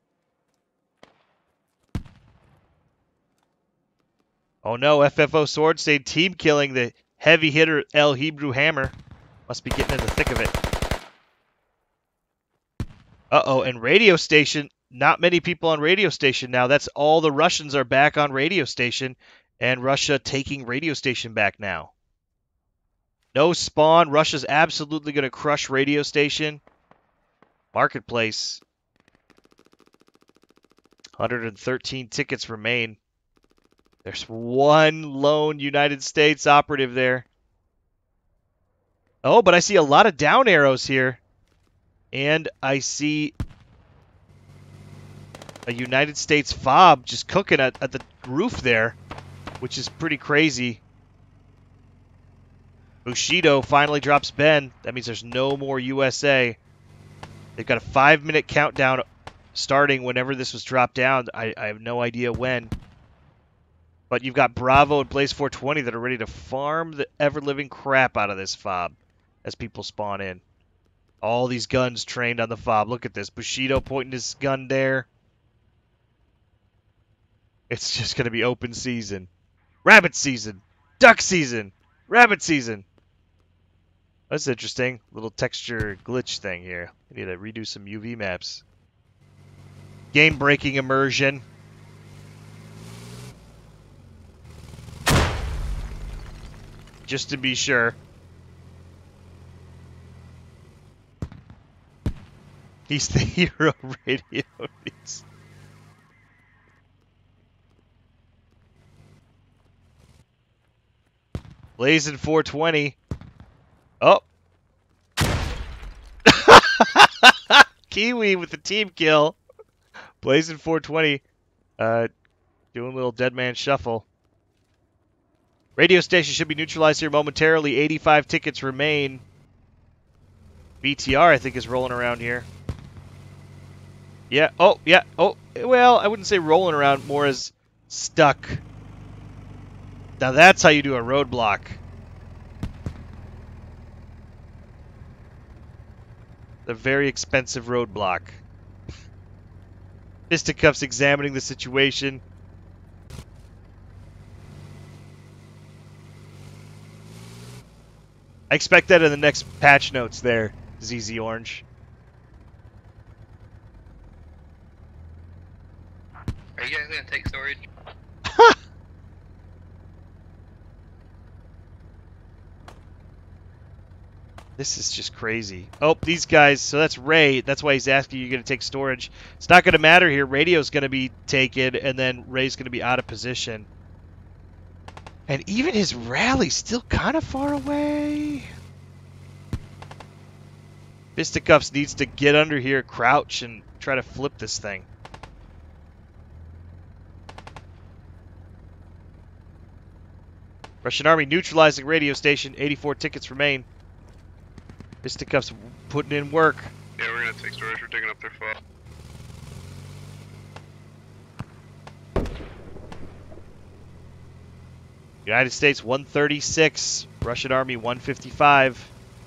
Oh no, F F O Sword Stain team killing the heavy hitter El Hebrew Hammer. Must be getting in the thick of it. Uh-oh, and radio station. Not many people on radio station now. That's all the Russians are back on radio station. And Russia taking radio station back now. No spawn. Russia's absolutely going to crush radio station. Marketplace. one hundred thirteen tickets remain. There's one lone United States operative there. Oh, but I see a lot of down arrows here. And I see a United States fob just cooking at, at the roof there, which is pretty crazy. Bushido finally drops Ben. That means there's no more U S A. They've got a five-minute countdown starting whenever this was dropped down. I, I have no idea when. But you've got Bravo and Blaze four twenty that are ready to farm the ever-living crap out of this fob as people spawn in. All these guns trained on the fob. Look at this. Bushido pointing his gun there. It's just going to be open season. Rabbit season. Duck season. Rabbit season. That's interesting. Little texture glitch thing here. I need to redo some U V maps. Game-breaking immersion. Just to be sure. He's the hero radio. He's... Blazing four twenty. Oh, Kiwi with the team kill. Blazing four twenty. Uh, doing a little dead man shuffle. Radio station should be neutralized here momentarily. eighty-five tickets remain. B T R, I think, is rolling around here. Yeah. Oh, yeah. Oh, well, I wouldn't say rolling around, more as stuck. Now that's how you do a roadblock. A very expensive roadblock. Fisticuffs examining the situation. I expect that in the next patch notes there, Z Z Orange. Are you guys gonna take storage? This is just crazy. Oh, these guys, so that's Ray. That's why he's asking you going to take storage. It's not going to matter here. Radio's going to be taken, and then Ray's going to be out of position. And even his rally's still kind of far away. Fisticuffs needs to get under here, crouch, and try to flip this thing. Russian Army neutralizing radio station. eighty-four tickets remain. Fisticuffs putting in work. Yeah, we're gonna take storage. We're taking up their file. United States one thirty-six. Russian Army one fifty-five.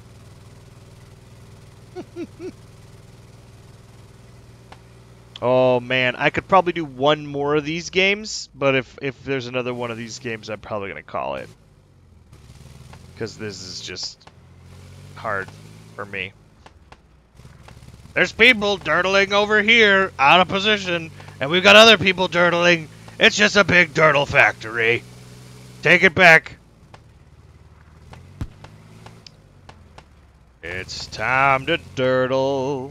Oh man, I could probably do one more of these games, but if if there's another one of these games, I'm probably gonna call it, because this is just hard for me. There's people dirtling over here, out of position, and we've got other people dirtling. It's just a big dirtle factory. Take it back. It's time to dirtle.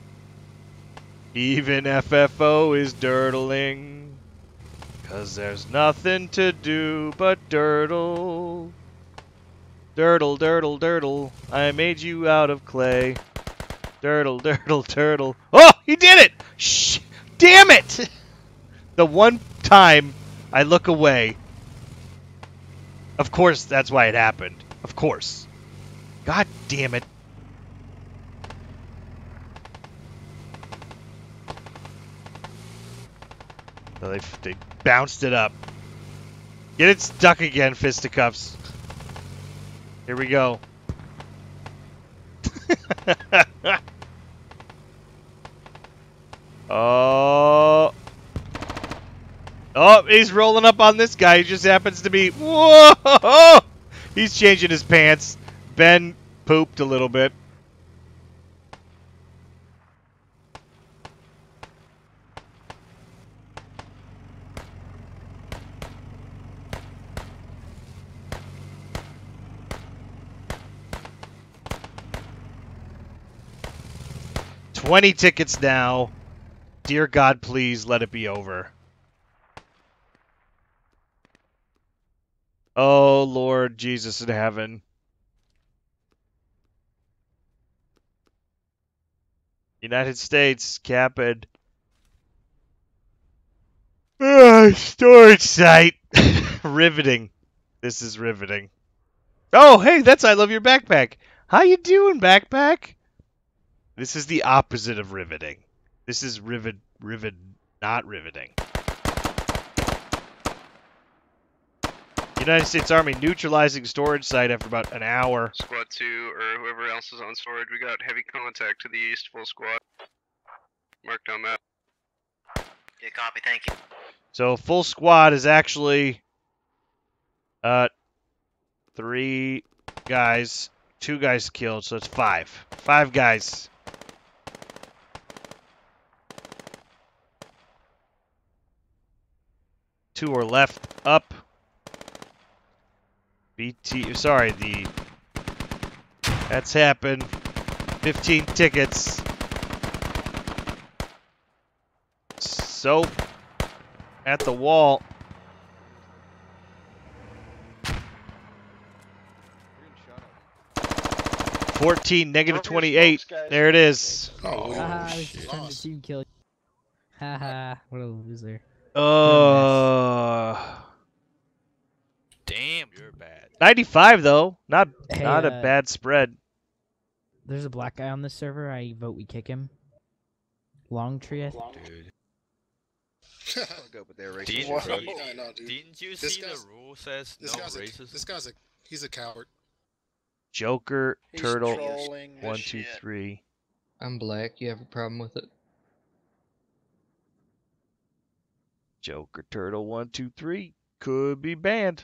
Even F F O is dirtling. 'Cause there's nothing to do but dirtle. Dirtle, dirtle, dirtle. I made you out of clay. Dirtle, dirtle, dirtle. Oh, he did it! Shh! Damn it! The one time I look away. Of course, that's why it happened. Of course. God damn it. So they, they bounced it up. Get it stuck again, Fisticuffs. Here we go. Oh. Oh, he's rolling up on this guy. He just happens to be... Whoa! He's changing his pants. Ben pooped a little bit. twenty tickets now. Dear God, please let it be over. Oh, Lord Jesus in heaven. United States, Capid. Ah, storage site. Riveting. This is riveting. Oh, hey, that's I Love Your Backpack. How you doing, Backpack? This is the opposite of riveting. This is rivet, rivet, not riveting. United States Army neutralizing storage site after about an hour. Squad two, or whoever else is on storage, we got heavy contact to the east, full squad. Marked on map. Good copy, thank you. So full squad is actually uh three guys, two guys killed, so it's five. Five guys. Two are left up. B T, sorry, the, that's happened. fifteen tickets. So, at the wall. fourteen, negative Throw your twenty-eight. smokes, guys. there it is. Oh, Haha, I was shit. just trying to Lost. team kill you. Haha, what a loser. Uh, Damn, you're bad. ninety-five though. Not Hey, not a uh, bad spread. There's a black guy on this server. I vote we kick him. Long tree, I think. Dude. I'll go with their Didn't, racist What? approach. No, no, dude. didn't you This see the guy's- rule says This no guy's a, racism? this guy's a he's a coward. Joker, He's turtle, trolling the one, two, shit. three. I'm black. You have a problem with it? Joker, turtle, one, two, three. Could be banned.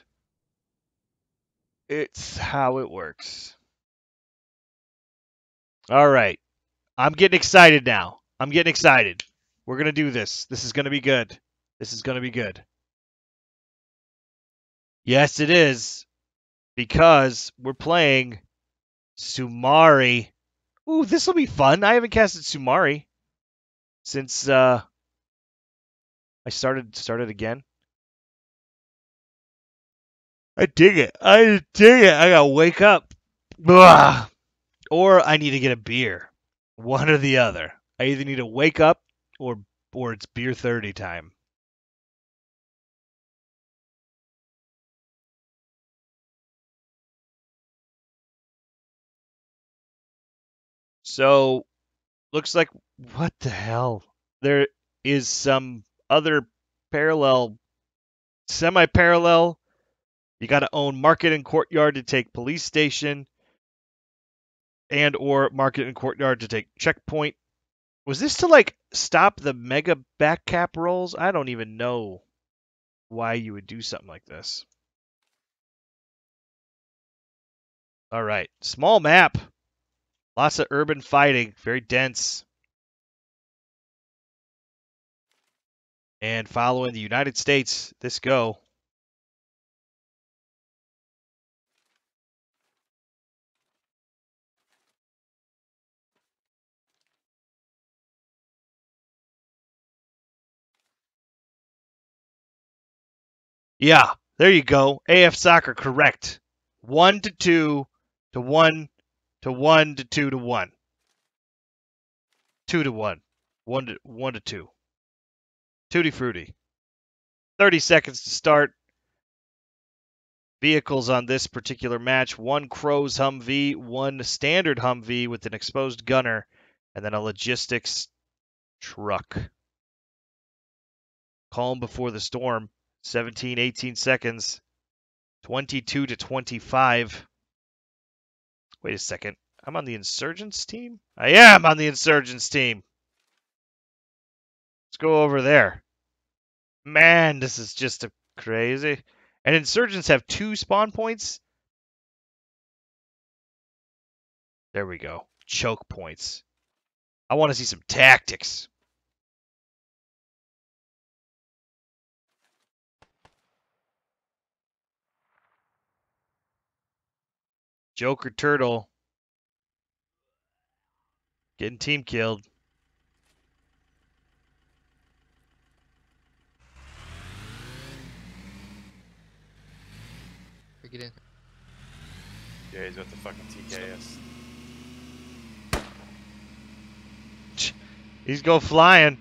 It's how it works. All right. I'm getting excited now. I'm getting excited. We're going to do this. This is going to be good. This is going to be good. Yes, it is. Because we're playing Sumari. Ooh, this will be fun. I haven't casted Sumari since uh, I started started again. I dig it. I dig it. I gotta wake up. Blah. Or I need to get a beer. One or the other. I either need to wake up or or it's beer thirty time. So, looks like, what the hell? There is some other parallel, semi-parallel. You got to own Market and Courtyard to take Police Station, and or Market and Courtyard to take Checkpoint. Was this to, like, stop the mega back cap rolls? I don't even know why you would do something like this. All right. Small map. Lots of urban fighting. Very dense. And following the United States, this go. Yeah, there you go. A F Soccer, correct. One to two to one to one to two to one. Two to one. One to one to two. Tutti frutti. Thirty seconds to start. Vehicles on this particular match: one Crow's Humvee, one standard Humvee with an exposed gunner, and then a logistics truck. Calm before the storm. seventeen, eighteen seconds. twenty-two to twenty-five. Wait a second. I'm on the Insurgents team? I am on the Insurgents team. Let's go over there. Man, this is just a crazy. And Insurgents have two spawn points? There we go. Choke points. I want to see some tactics. Joker Turtle getting team killed. Get in. Yeah, he's got the fucking T K S. He's go flying.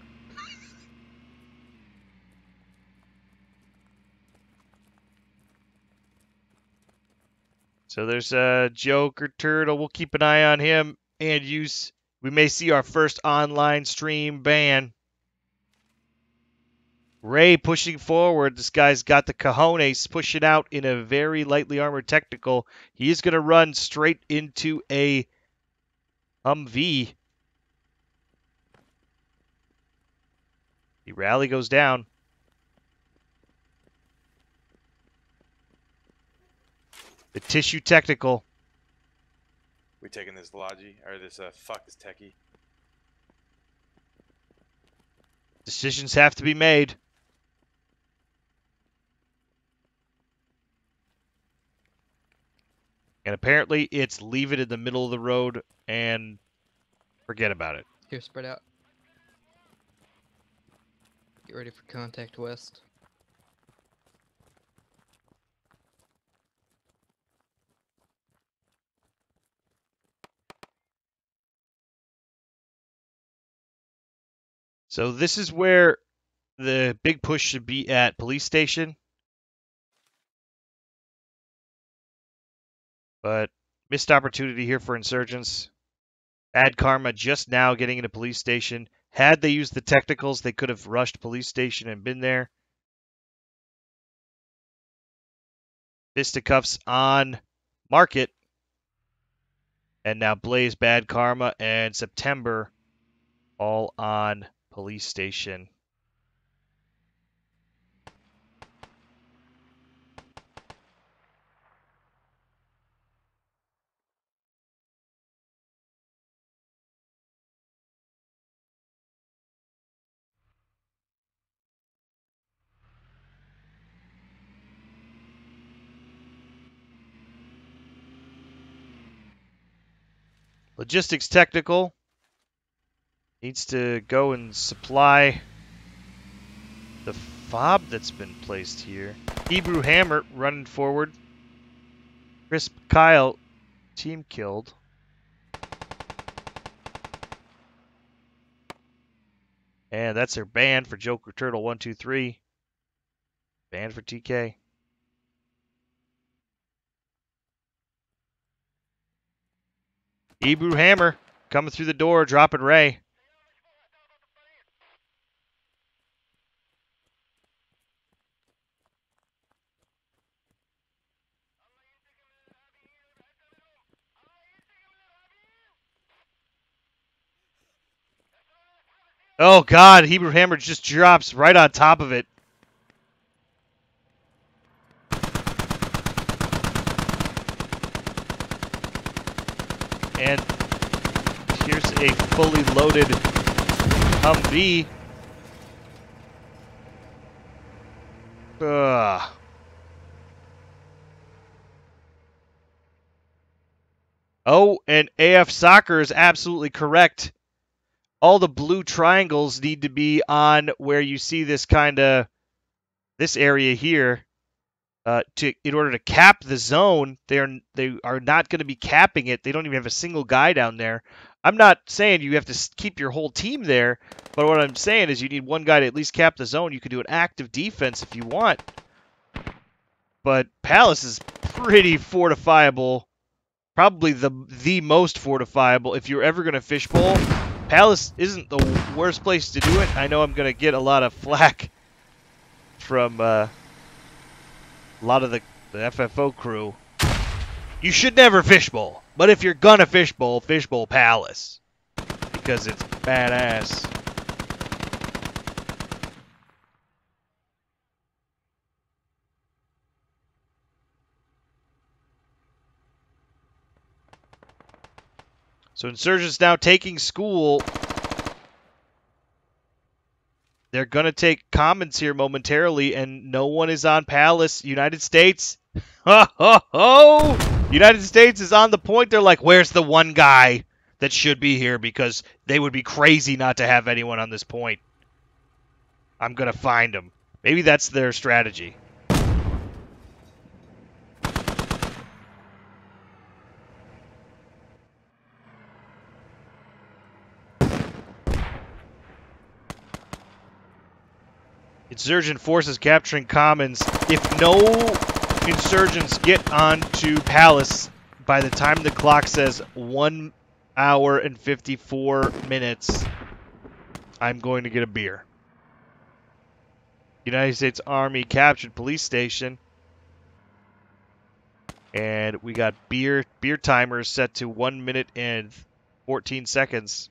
So there's a Joker Turtle. We'll keep an eye on him and use. We may see our first online stream ban. Ray pushing forward. This guy's got the cojones, pushing out in a very lightly armored technical. He is going to run straight into a Humvee. The rally goes down. The tissue technical. We taking this Logi or this uh fuck this techie. Decisions have to be made. And apparently it's leave it in the middle of the road and forget about it. Here, spread out. Get ready for contact west. So this is where the big push should be at police station. But missed opportunity here for insurgents. Bad karma just now getting into police station. Had they used the technicals, they could have rushed police station and been there. Fisticuffs on Market. And now Blaze, Bad Karma, and September all on police station. Logistics technical needs to go and supply the fob that's been placed here. Hebrew Hammer running forward. Crisp Kyle, team killed. And that's their ban for Joker Turtle one two three. Ban for T K. Hebrew Hammer coming through the door, dropping Ray. Oh God, Hebrew Hammer just drops right on top of it. And here's a fully loaded Humvee. Ugh. Oh, and A F Soccer is absolutely correct. All the blue triangles need to be on where you see this kind of, this area here. Uh, to in order to cap the zone, they are they are not going to be capping it. They don't even have a single guy down there. I'm not saying you have to keep your whole team there, but what I'm saying is you need one guy to at least cap the zone. You can do an active defense if you want, but Palace is pretty fortifiable, probably the the most fortifiable. If you're ever going to fishbowl, Palace isn't the worst place to do it. I know I'm going to get a lot of flack from. Uh, A lot of the, the F F O crew. You should never fishbowl. But if you're gonna fishbowl, fishbowl Palace. Because it's badass. So insurgents now taking school. They're going to take comments here momentarily, and no one is on Palace. United States. Ho, ho, ho! United States is on the point. They're like, where's the one guy that should be here? Because they would be crazy not to have anyone on this point. I'm going to find him. Maybe that's their strategy. Insurgent forces capturing Commons. If no insurgents get onto Palace by the time the clock says one hour and fifty-four minutes, I'm going to get a beer. United States Army captured police station. And we got beer beer timers set to one minute and fourteen seconds.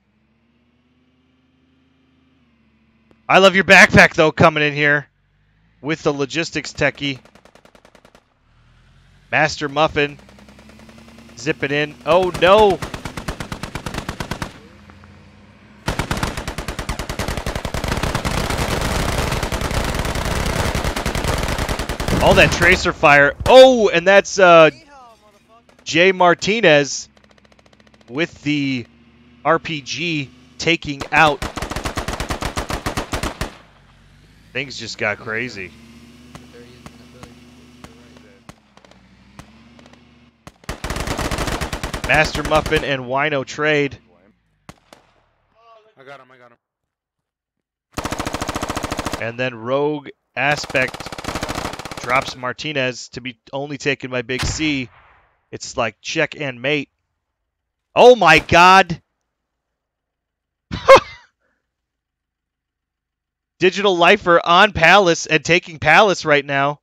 I love your backpack, though, coming in here with the logistics techie. Master Muffin. Zip it in. Oh, no. All that tracer fire. Oh, and that's uh, Jay Martinez with the R P G taking out. Things just got crazy. Master Muffin and Wino trade. I got him, I got him. And then Rogue Aspect drops Martinez to be only taken by Big C. It's like check and mate. Oh my god! Digital Lifer on Palace and taking Palace right now.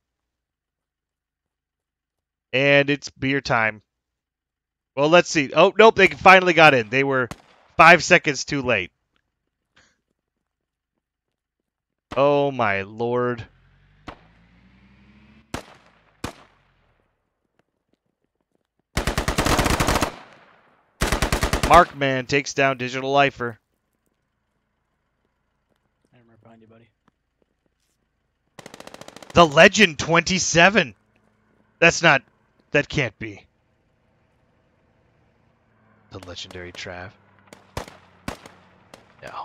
And it's beer time. Well, let's see. Oh, nope, they finally got in. They were five seconds too late. Oh my lord. Markman takes down Digital Lifer. I'm right behind you, buddy. The Legend twenty-seven. That's not... That can't be. The legendary Trav. No.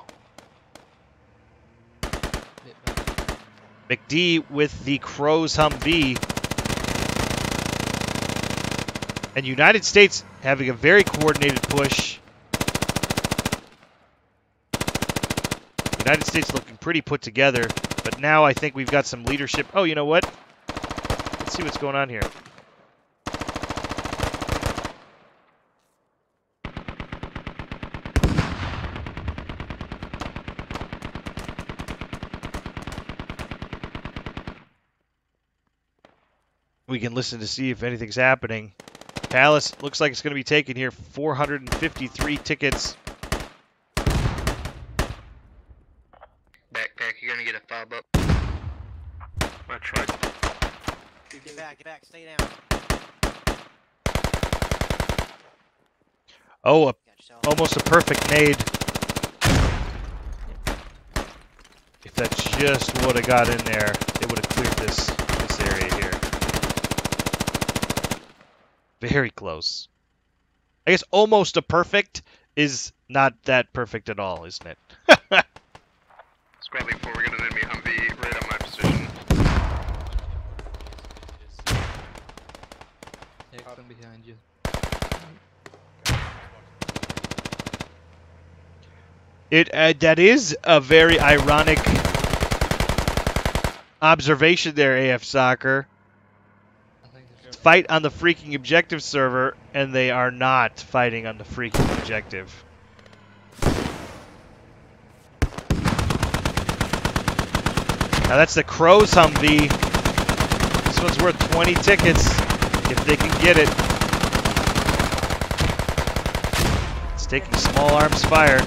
McD with the Crows Humvee. And United States having a very coordinated push. United States looking pretty put together. But now I think we've got some leadership. Oh, you know what? Let's see what's going on here. We can listen to see if anything's happening. Palace looks like it's going to be taken here. four hundred fifty-three tickets. Backpack, you're gonna get a fob up. I tried. Get back, get back, stay down. Oh, a, Got yourself. almost a perfect nade. If that just would have got in there, it would have cleared this, this area here. Very close. I guess almost a perfect is not that perfect at all, isn't it? Squad League four, we got an enemy Humvee right on my position. behind you. It uh, that is a very ironic observation there, A F Soccer. Fight on the freaking objective server, and they are not fighting on the freaking objective. Now that's the Crows Humvee. This one's worth twenty tickets if they can get it. It's taking small arms fire.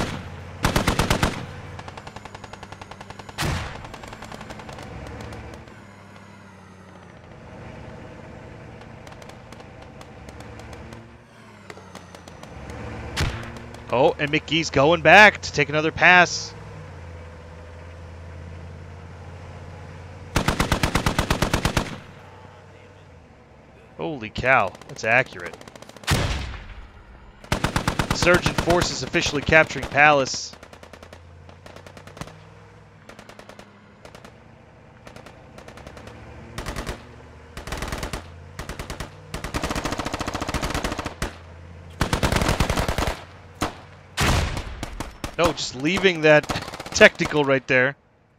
Oh, and McGee's going back to take another pass. Holy cow, that's accurate. Insurgent forces officially capturing Palace. No, just leaving that technical right there.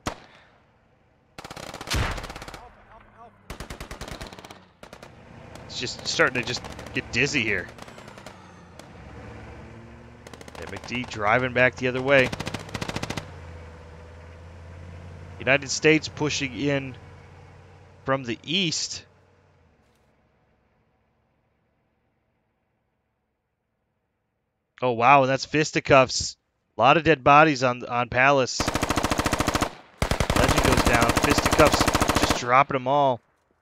It's just starting to just get dizzy here. And McD driving back the other way. United States pushing in from the east. Oh wow, and that's fisticuffs. A lot of dead bodies on on Palace. Legend goes down. Fisticuffs just dropping them all.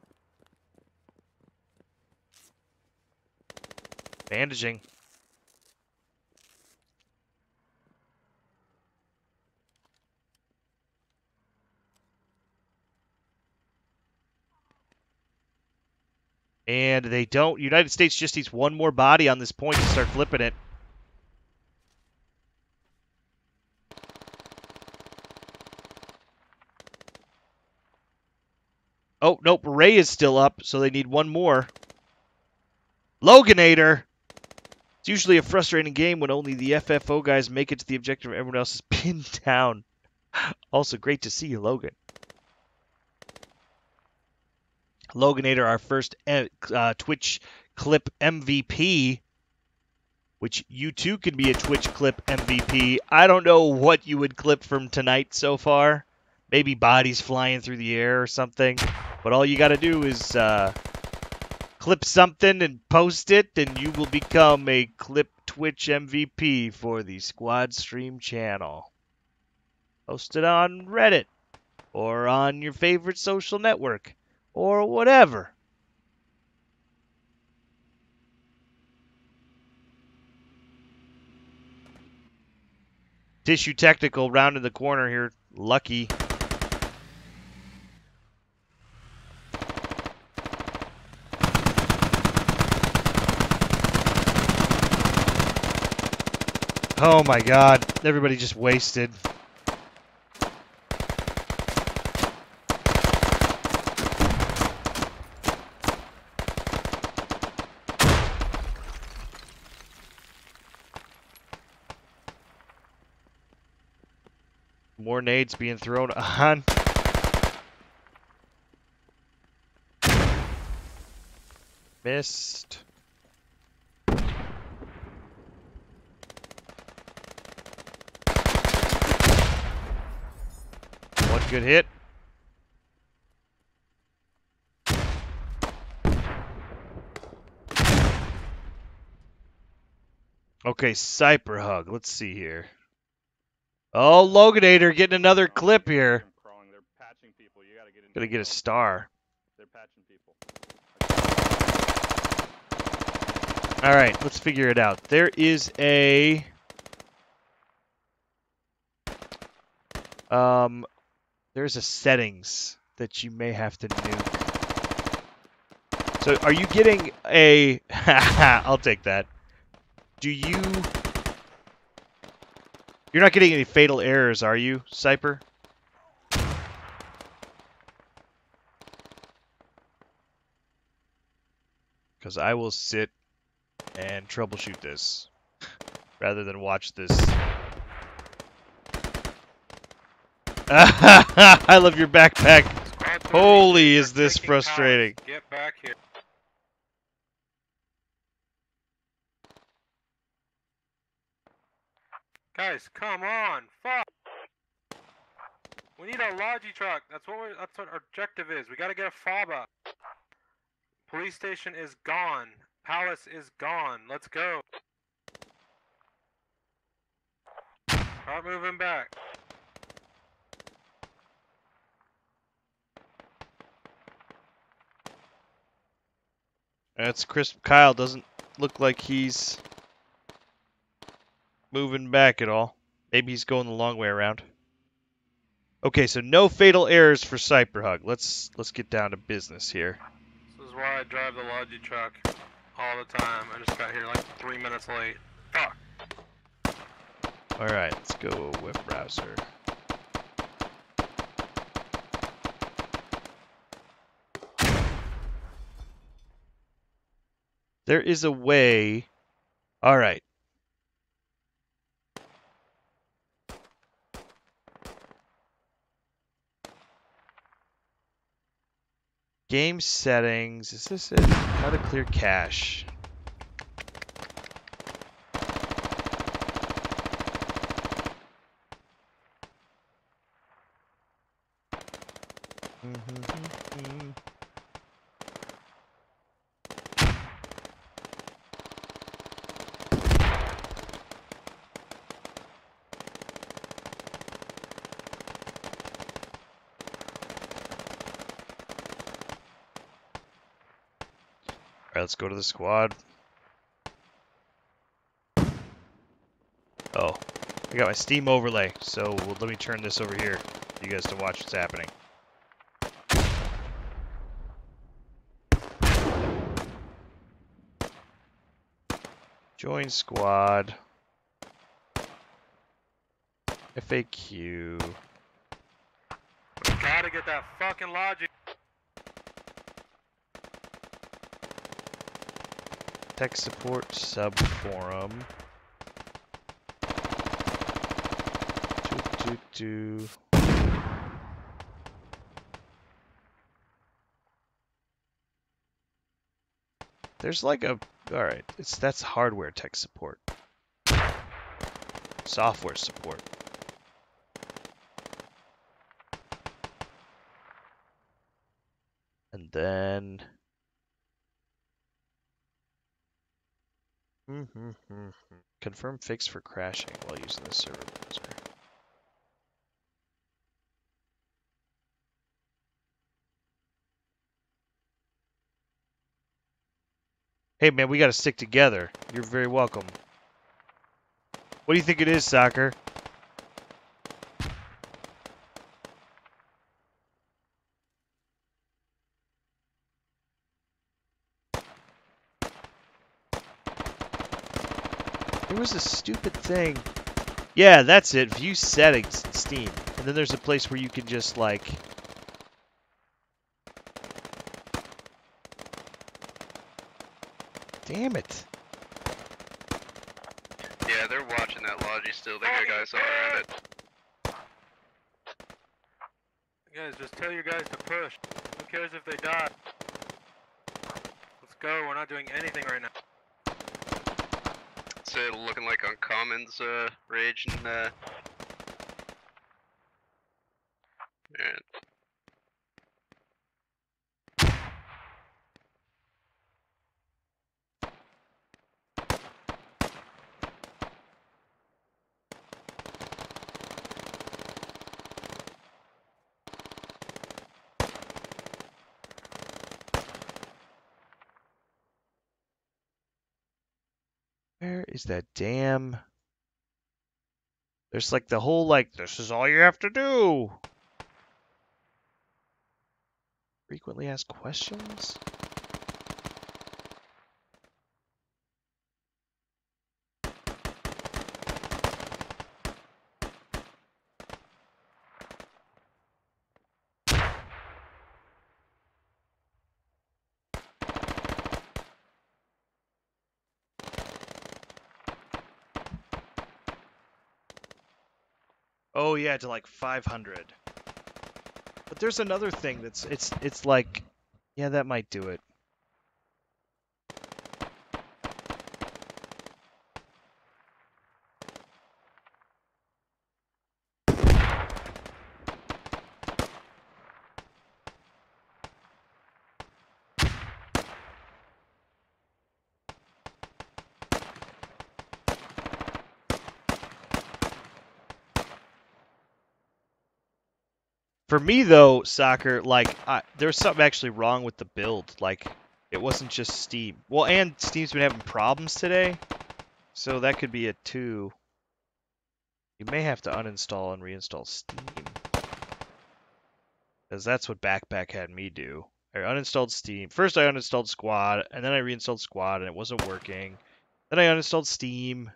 Bandaging. And they don't. United States just needs one more body on this point to start flipping it. Oh, nope, Ray is still up, so they need one more. Loganator! It's usually a frustrating game when only the F F O guys make it to the objective and everyone else is pinned down. Also, great to see you, Logan. Loganator, our first uh, Twitch clip M V P, which you too can be a Twitch clip M V P. I don't know what you would clip from tonight so far. Maybe bodies flying through the air or something. But all you got to do is uh, clip something and post it, and you will become a clip Twitch M V P for the Squad Stream channel. Post it on Reddit or on your favorite social network or whatever. Tissue Technical round in the corner here. Lucky. Oh my god. Everybody just wasted. More nades being thrown on. Missed. One good hit. Okay, Cyper Hug. Let's see here. Oh, Loganator getting another clip here. Gotta get a star. Alright, let's figure it out. There is a... Um, there's a settings that you may have to nuke. So, are you getting a... I'll take that. Do you... You're not getting any fatal errors, are you, Cyper? Because I will sit and troubleshoot this rather than watch this. I love your backpack. Holy, is this frustrating. Get back here. Guys, come on! Fuck! We need a Logi truck. That's what we that's what our objective is. We gotta get a FOBA. Police station is gone. Palace is gone. Let's go. Start moving back. That's Chris. Kyle doesn't look like he's moving back at all. Maybe he's going the long way around. Okay, so no fatal errors for Cyper Hug. Let's let's get down to business here. This is why I drive the Logi truck all the time. I just got here like three minutes late. Fuck. Alright, let's go web browser. There is a way. Alright. Game settings. Is this it? How to clear cache. Mm-hmm. Alright, let's go to the squad. Oh, I got my Steam overlay, so well, let me turn this over here for you guys to watch what's happening. Join squad. F A Q. We gotta get that fucking Logi. Tech support sub forum. do, do. There's like a, all right, it's that's hardware tech support. Software support. And then mm-hmm, mm-hmm. Confirm fix for crashing while using the server browser. Hey man, we gotta stick together. You're very welcome. What do you think it is, Soccer? There was a stupid thing. Yeah, that's it. View settings in Steam. And then there's a place where you can just like... Damn it. Yeah, they're watching that Logi still. They got guys all around it. Guys, just tell your guys to push. Who cares if they die? Let's go. We're not doing anything right now. So looking like Uncommon's uh, rage and uh. Alright. Where is that damn... There's like the whole like, this is all you have to do. Frequently asked questions? Oh yeah, to like five hundred. But there's another thing that's it's it's like, yeah, that might do it. For me though, Soccer, like I, there's something actually wrong with the build. Like it wasn't just Steam. Well, and Steam's been having problems today, so that could be it too. You may have to uninstall and reinstall Steam, because that's what Backpack had me do. I uninstalled Steam. First I uninstalled Squad, and then I reinstalled Squad, and it wasn't working. Then I uninstalled Steam.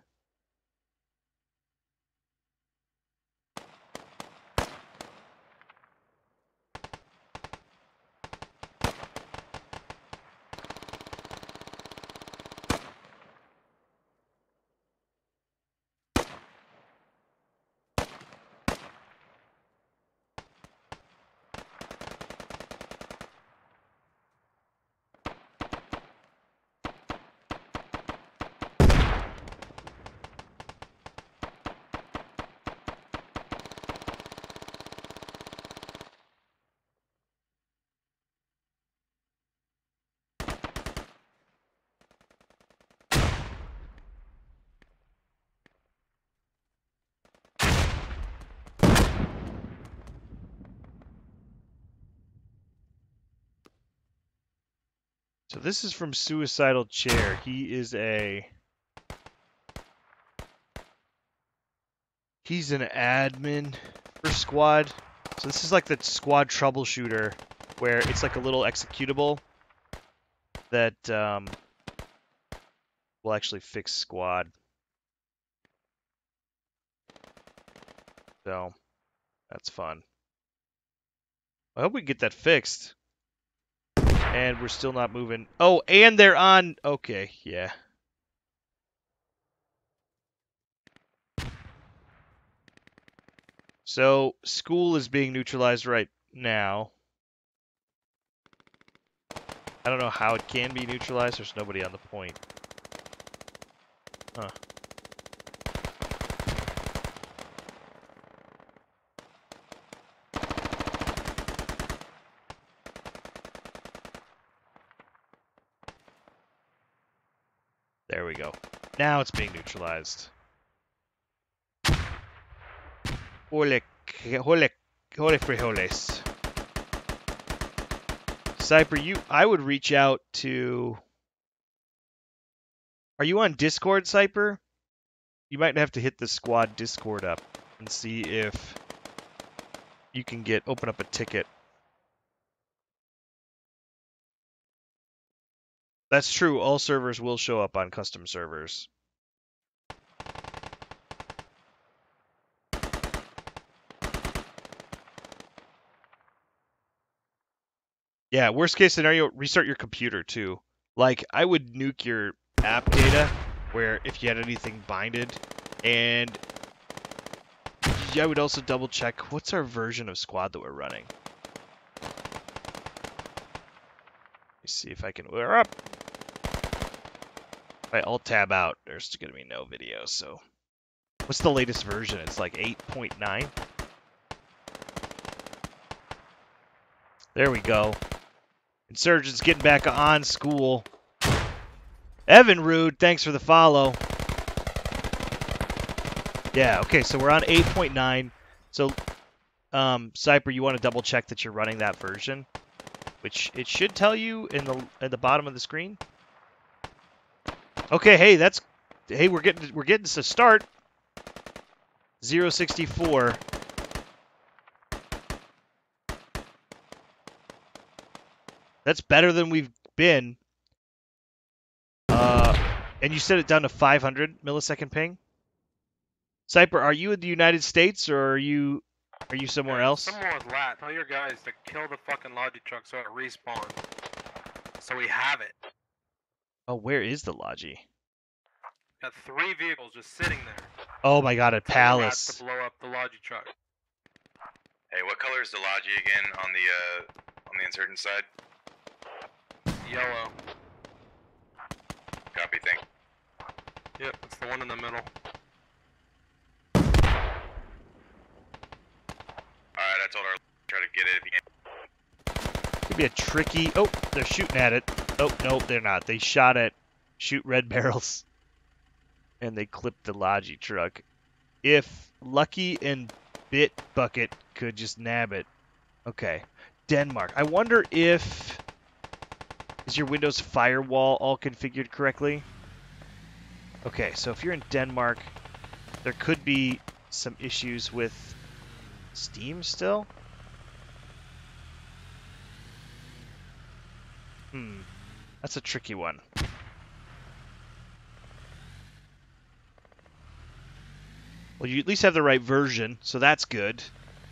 So this is from Suicidal Chair. He is a... He's an admin for Squad. So this is like the Squad troubleshooter, where it's like a little executable that um, will actually fix Squad. So, that's fun. I hope we get that fixed. And we're still not moving. Oh, and they're on... Okay, yeah. So, school is being neutralized right now. I don't know how it can be neutralized. There's nobody on the point. Huh. There we go. Now it's being neutralized. Holy, holy, holy frijoles. Cypher, you, I would reach out to... Are you on Discord, Cypher? You might have to hit the squad Discord up and see if you can get, open up a ticket. That's true, all servers will show up on custom servers. Yeah, worst case scenario, restart your computer too. Like, I would nuke your app data, where if you had anything binded, and I would also double check, what's our version of squad that we're running? Let me see if I can, we're up! If I alt tab out, there's gonna be no video, so. What's the latest version? It's like eight point nine? There we go. Insurgents getting back on school. Evan Rude, thanks for the follow. Yeah, okay, so we're on eight point nine. So, um, Cypher, you want to double check that you're running that version, which it should tell you in the at the bottom of the screen. Okay, hey, that's hey, we're getting we're getting to start. zero sixty-four. That's better than we've been. Uh, and you set it down to five hundred millisecond ping. Cypher, are you in the United States or are you are you somewhere Yeah, else? Somewhere with Lat. Tell your guys to kill the fucking Logi truck so it respawns. So we have it. Oh, where is the Logi? Got three vehicles just sitting there. Oh my god, a Tell your rats palace. to blow up the Logi truck. Hey, what color is the Logi again on the uh on the insurgent side? Yellow. Copy, thank. Yep, it's the one in the middle. Alright, I told her try to get it if you can. Could be a tricky. Oh, they're shooting at it. Oh no, they're not. They shot at shoot red barrels, and they clipped the Logi truck. If Lucky and Bit Bucket could just nab it. Okay, Denmark. I wonder if is your Windows firewall all configured correctly? Okay, so if you're in Denmark, there could be some issues with Steam still. Hmm, that's a tricky one. Well, you at least have the right version, so that's good.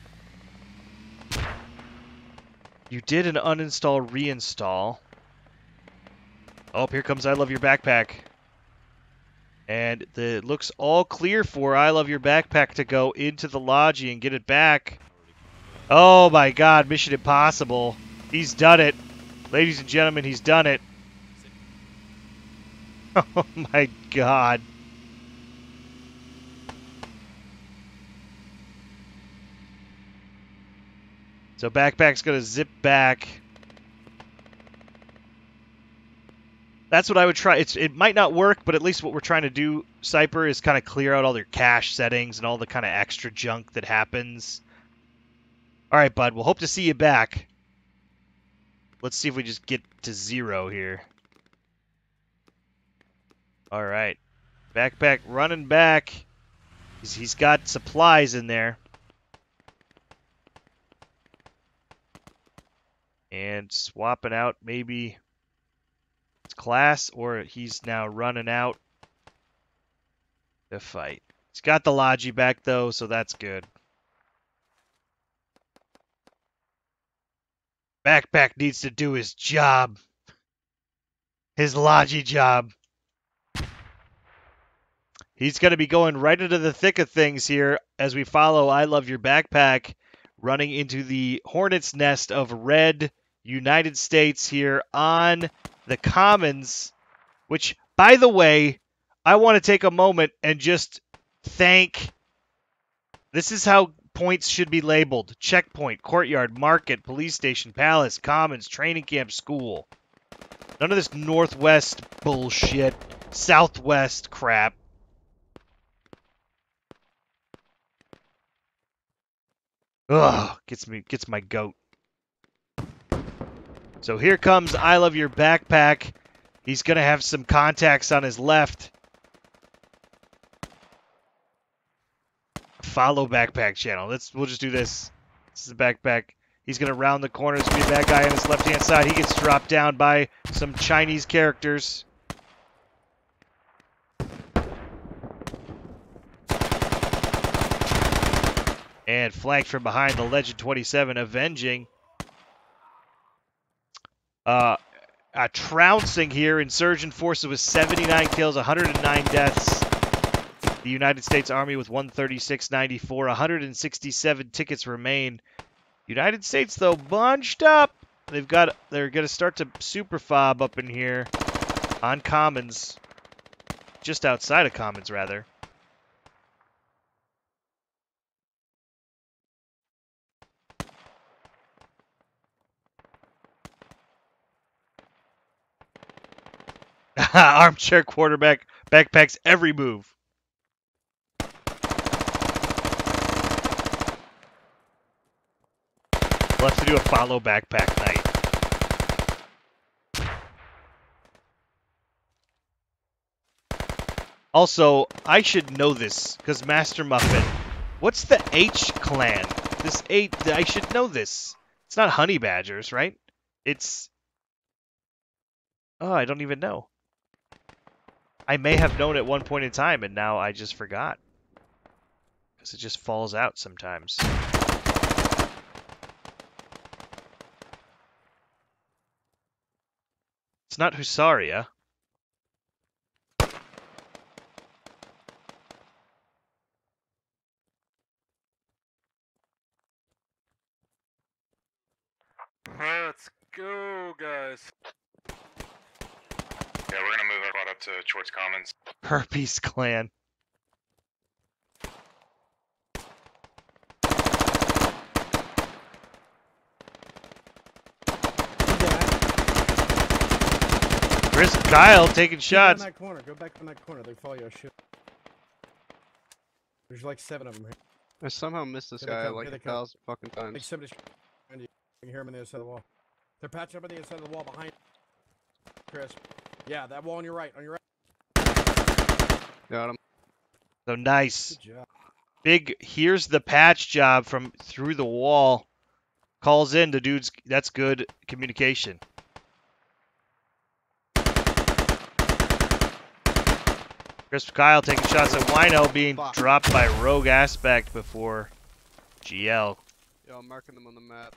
You did an uninstall, reinstall. Oh, here comes I Love Your Backpack. And the, it looks all clear for I Love Your Backpack to go into the Logi and get it back. Oh my god, Mission Impossible. He's done it. Ladies and gentlemen, he's done it. Oh my god. So Backpack's going to zip back. That's what I would try. It's, it might not work, but at least what we're trying to do, Cypher, is kind of clear out all their cache settings and all the kind of extra junk that happens. All right, bud. We'll hope to see you back. Let's see if we just get to zero here. All right. Backpack running back. He's, he's got supplies in there. And swapping out maybe it's class, or he's now running out to fight. He's got the Logi back, though, so that's good. Backpack needs to do his job. His Logi job. He's going to be going right into the thick of things here as we follow I Love Your Backpack running into the hornet's nest of red United States here on the Commons, which, by the way, I want to take a moment and just thank. This is how points should be labeled: checkpoint, courtyard, market, police station, palace, commons, training camp, school. None of this northwest bullshit, southwest crap. Ugh, gets me, gets my goat. So here comes I Love Your Backpack. He's going to have some contacts on his left. Follow Backpack channel. Let's, we'll just do this. This is the Backpack. He's going to round the corner. There's going to be a bad guy on his left-hand side. He gets dropped down by some Chinese characters. And flanked from behind, the Legend twenty-seven avenging. Uh, a trouncing here. Insurgent forces with seventy-nine kills, one hundred nine deaths. The United States Army with one thirty-six ninety-four. one hundred sixty-seven tickets remain. United States, though, bunched up. They've got. They're going to start to super fob up in here on Commons. Just outside of Commons, rather. Armchair quarterback backpacks every move. We'll have to do a follow backpack night. Also, I should know this, because Master Muffin. What's the H clan? This eight, I should know this. It's not honey badgers, right? It's... Oh, I don't even know. I may have known at one point in time, and now I just forgot. Because it just falls out sometimes. It's not Husaria. Let's go, guys. Yeah, we're gonna move our up to Schwartz Commons. Herpes clan. Chris Kyle taking shots. Go back in that corner. Go back in that corner. They follow you. Shoot. There's like seven of them here. I somehow missed this Here they guy come, like here a they come. thousand fucking Like times. somebody's behind you. You can hear them on the other side of the wall. They're patching up on the other side of the wall behind Chris. Yeah, that wall on your right. On your right. Got him. So nice. Good job. Big, here's the patch job from through the wall. Calls in, the dude's, that's good communication. Chris Kyle taking shots at Wino, being Fuck. dropped by Rogue Aspect before G L. Yo, I'm marking them on the map.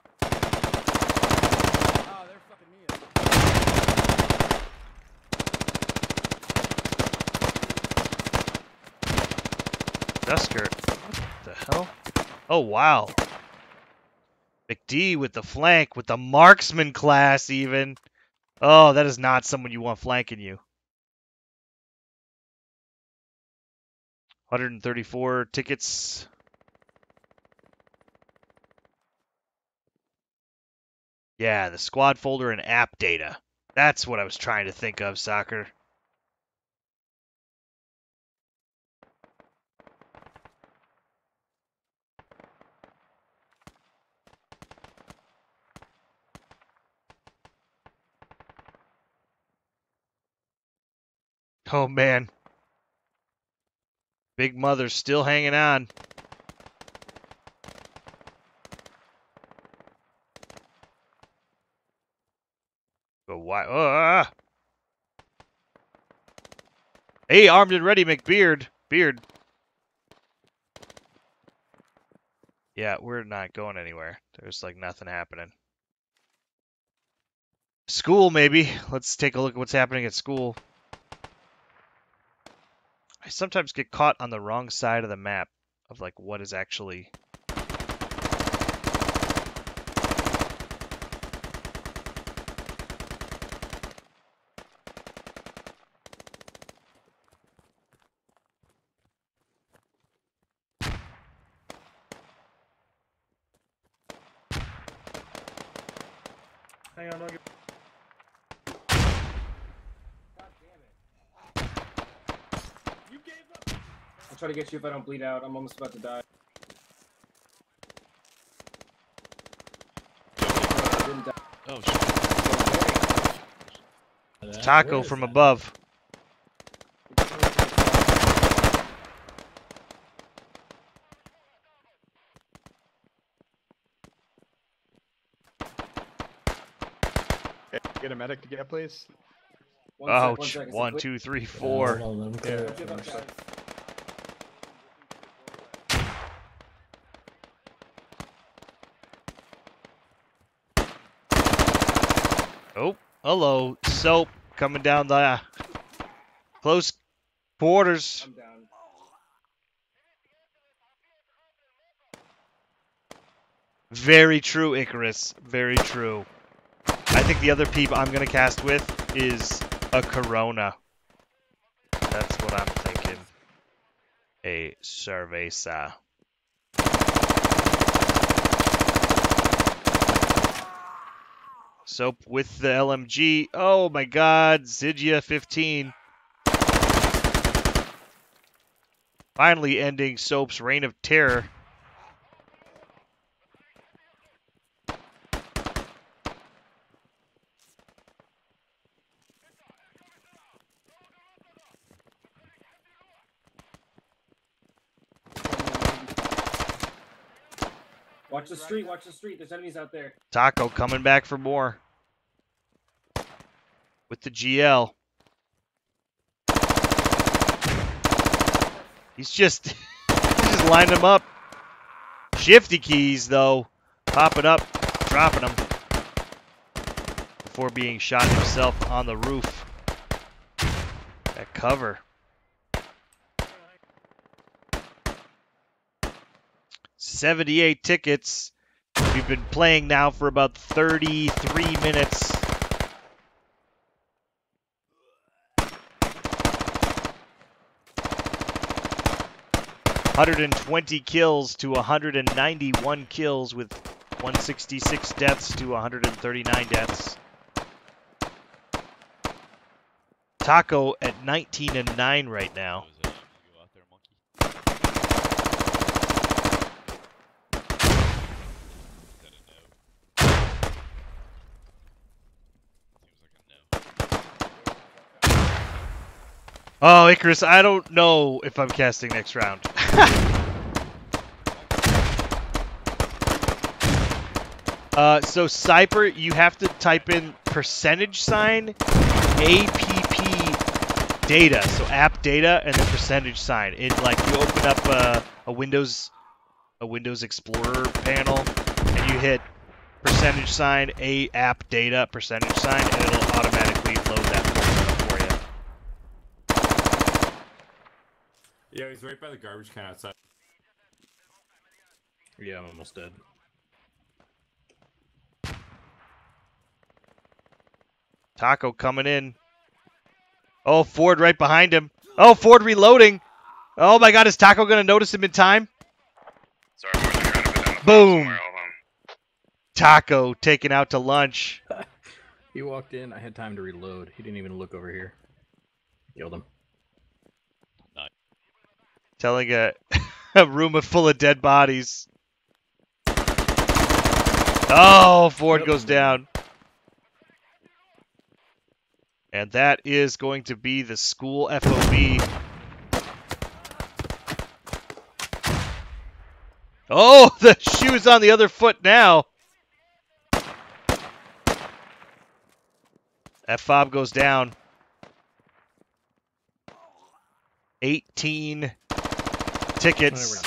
Oh, they're fucking me up. Dusker. What the hell? Oh, wow. McD with the flank, with the marksman class even. Oh, that is not someone you want flanking you. one hundred thirty-four tickets. Yeah, the squad folder and app data. That's what I was trying to think of, Soccer. Oh, man. Big Mother's still hanging on. But why? Oh, ah. Hey, armed and ready, McBeard. Beard. Yeah, we're not going anywhere. There's like nothing happening. School, maybe. Let's take a look at what's happening at school. I sometimes get caught on the wrong side of the map of like what is actually. Hang on, I'll get... You gave up. I'll try to get you if I don't bleed out. I'm almost about to die. Oh shit. Taco from above. Okay, get a medic to get, please. One sec, one Ouch. sec, is it One, clear? two, three, four. Yeah, Give up, guys. Oh, hello. Soap coming down the close quarters. I'm down. Very true, Icarus. Very true. I think the other peep I'm going to cast with is a Corona. That's what I'm thinking. A Cerveza. Soap with the L M G. Oh my god, Zygia fifteen. Finally ending Soap's reign of terror. Watch the street, watch the street. There's enemies out there. Taco coming back for more. With the G L. He's just, he's just lining them up. Shifty keys, though. Popping up, dropping them. Before being shot himself on the roof. That cover. seventy-eight tickets. We've been playing now for about thirty-three minutes. one hundred twenty kills to one hundred ninety-one kills with one hundred sixty-six deaths to one hundred thirty-nine deaths. Taco at nineteen and nine right now. Oh, Icarus, I don't know if I'm casting next round. uh, so, Cyper, you have to type in percentage sign A P P data. So, app data and then percentage sign. It like you open up a, a Windows a Windows Explorer panel and you hit percentage sign A app data percentage sign and it'll automatically load that for you. Yeah, he's right by the garbage can outside. Yeah, I'm almost dead. Taco coming in. Oh, Ford right behind him. Oh, Ford reloading. Oh my god, is Taco going to notice him in time? Sorry, boys, I'm trying to put down the Boom. somewhere, hold on. Taco taken out to lunch. He walked in, I had time to reload. He didn't even look over here. Killed him. Telling a, a room full of dead bodies. Oh, Ford Yep. goes down. And that is going to be the school F O B. Oh, the shoe's on the other foot now. That fob goes down. eighteen tickets.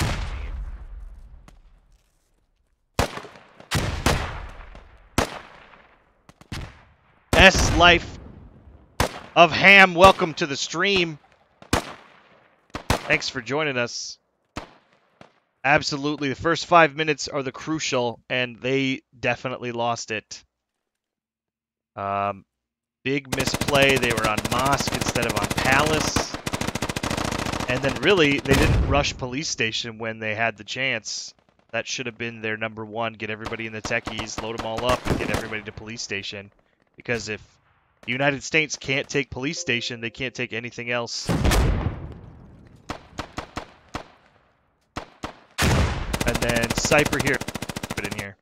S Life of Ham, welcome to the stream. Thanks for joining us. Absolutely. The first five minutes are the crucial, and they definitely lost it. Um, big misplay. They were on Mosque instead of on Palace. And then really, they didn't rush Police Station when they had the chance. That should have been their number one. Get everybody in the techies, load them all up, and get everybody to Police Station. Because if the United States can't take Police Station, they can't take anything else. And then Cypher here. Put in here.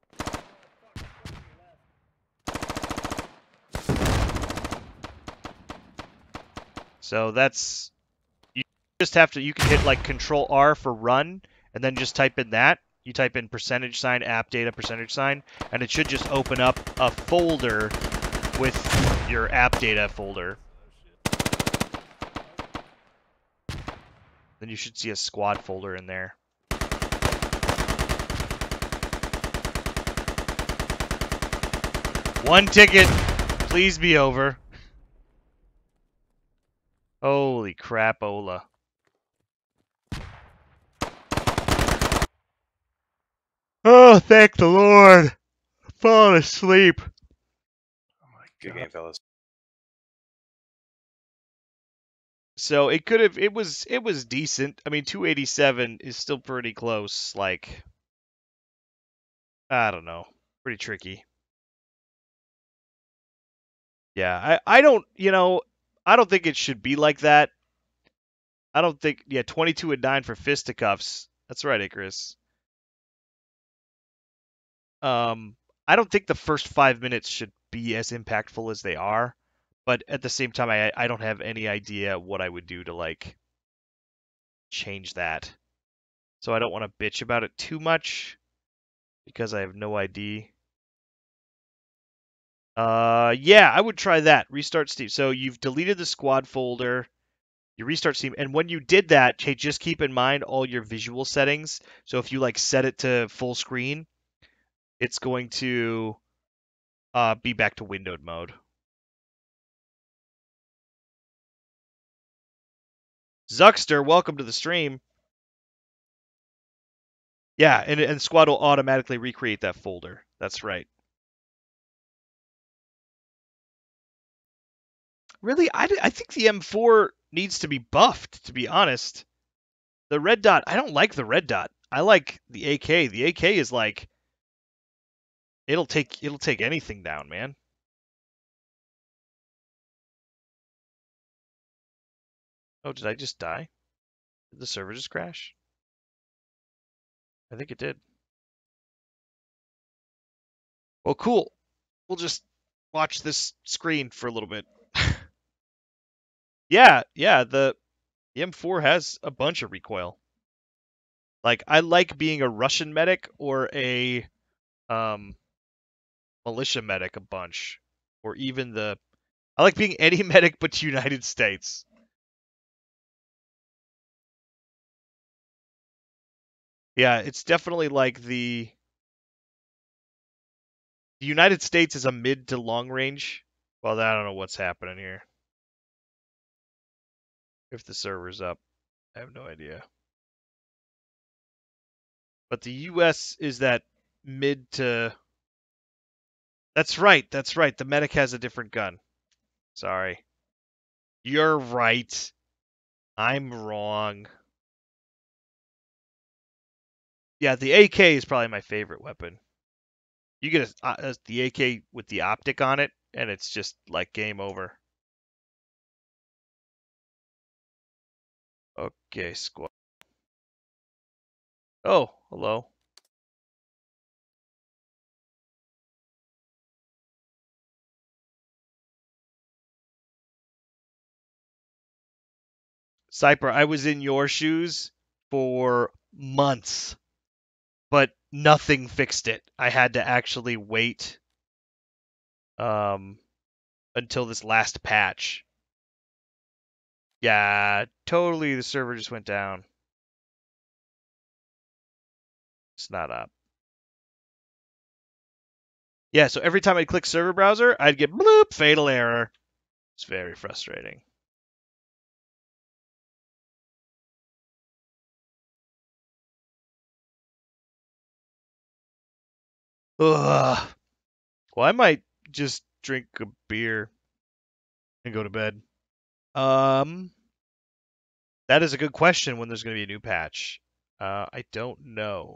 So that's... You just have to... You can hit like Control R for run, and then just type in that. You type in percentage sign, app data, percentage sign, and it should just open up a folder with your app data folder. Then you should see a squad folder in there. One ticket, please be over. Holy crap, Ola. Oh, thank the Lord. I'm falling asleep. Oh my Good game, fellas. So it could have, it was, it was decent. I mean, two eighty-seven is still pretty close. Like, I don't know. Pretty tricky. Yeah, I, I don't, you know, I don't think it should be like that. I don't think, yeah, twenty-two and nine for fisticuffs. That's right, Icarus. Um, I don't think the first five minutes should be as impactful as they are, but at the same time, I I don't have any idea what I would do to like change that. So I don't want to bitch about it too much because I have no idea. Uh, yeah, I would try that. Restart Steam. So you've deleted the squad folder. You restart Steam, and when you did that, hey, just keep in mind all your visual settings. So if you like set it to full screen, it's going to uh, be back to windowed mode. Zuckster, welcome to the stream. Yeah, and, and Squad will automatically recreate that folder. That's right. Really, I, I think the M four needs to be buffed, to be honest. The red dot, I don't like the red dot. I like the A K. The A K is like, it'll take it'll take anything down, man. Oh, did I just die? Did the server just crash? I think it did. Well, cool. We'll just watch this screen for a little bit. yeah, yeah, the, the M four has a bunch of recoil. Like, I like being a Russian medic or a um, militia medic a bunch. Or even the... I like being any medic but United States. Yeah, it's definitely like the... The United States is a mid to long range. Well, I don't know what's happening here. If the server's up, I have no idea. But the U S is that mid to... That's right, that's right. The medic has a different gun. Sorry. You're right. I'm wrong. Yeah, the A K is probably my favorite weapon. You get a, a, the A K with the optic on it, and it's just like game over. Okay, squad. Oh, hello. Cyper, I was in your shoes for months, but nothing fixed it. I had to actually wait um, until this last patch. Yeah, totally the server just went down. It's not up. Yeah, so every time I'd click server browser, I'd get bloop, fatal error. It's very frustrating. Ugh. Well, I might just drink a beer and go to bed. Um, that is a good question when there's going to be a new patch. Uh, I don't know.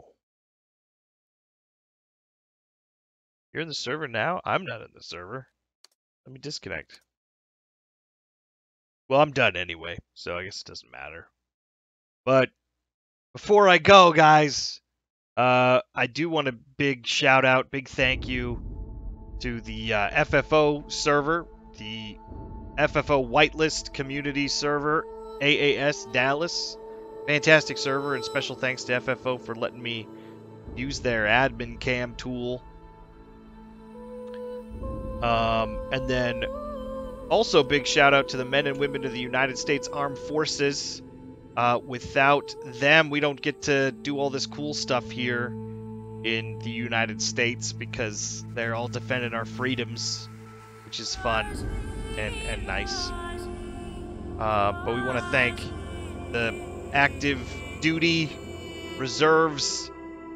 You're in the server now? I'm not in the server. Let me disconnect. Well, I'm done anyway, so I guess it doesn't matter. But before I go, guys, uh, I do want a big shout out, big thank you to the uh, F F O server, the F F O whitelist community server, A A S Dallas. Fantastic server, and special thanks to F F O for letting me use their admin cam tool. Um, and then also big shout out to the men and women of the United States Armed Forces. Uh, without them, we don't get to do all this cool stuff here in the United States because they're all defending our freedoms, which is fun and, and nice. Uh, but we want to thank the active duty reserves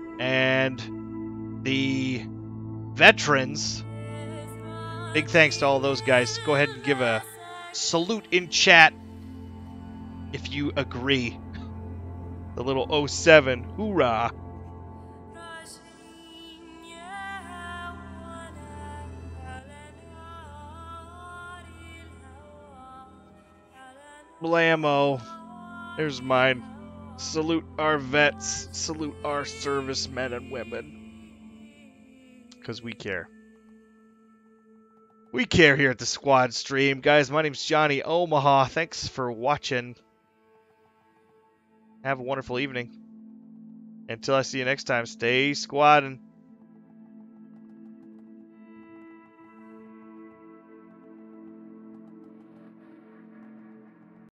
and the veterans. Big thanks to all those guys. Go ahead and give a salute in chat if you agree. The little oh seven, hoorah. Blammo. There's mine. Salute our vets. Salute our servicemen and women. Because we care. We care here at the Squad Stream. Guys, my name's Johnny Omaha. Thanks for watching. Have a wonderful evening. Until I see you next time, stay squadding.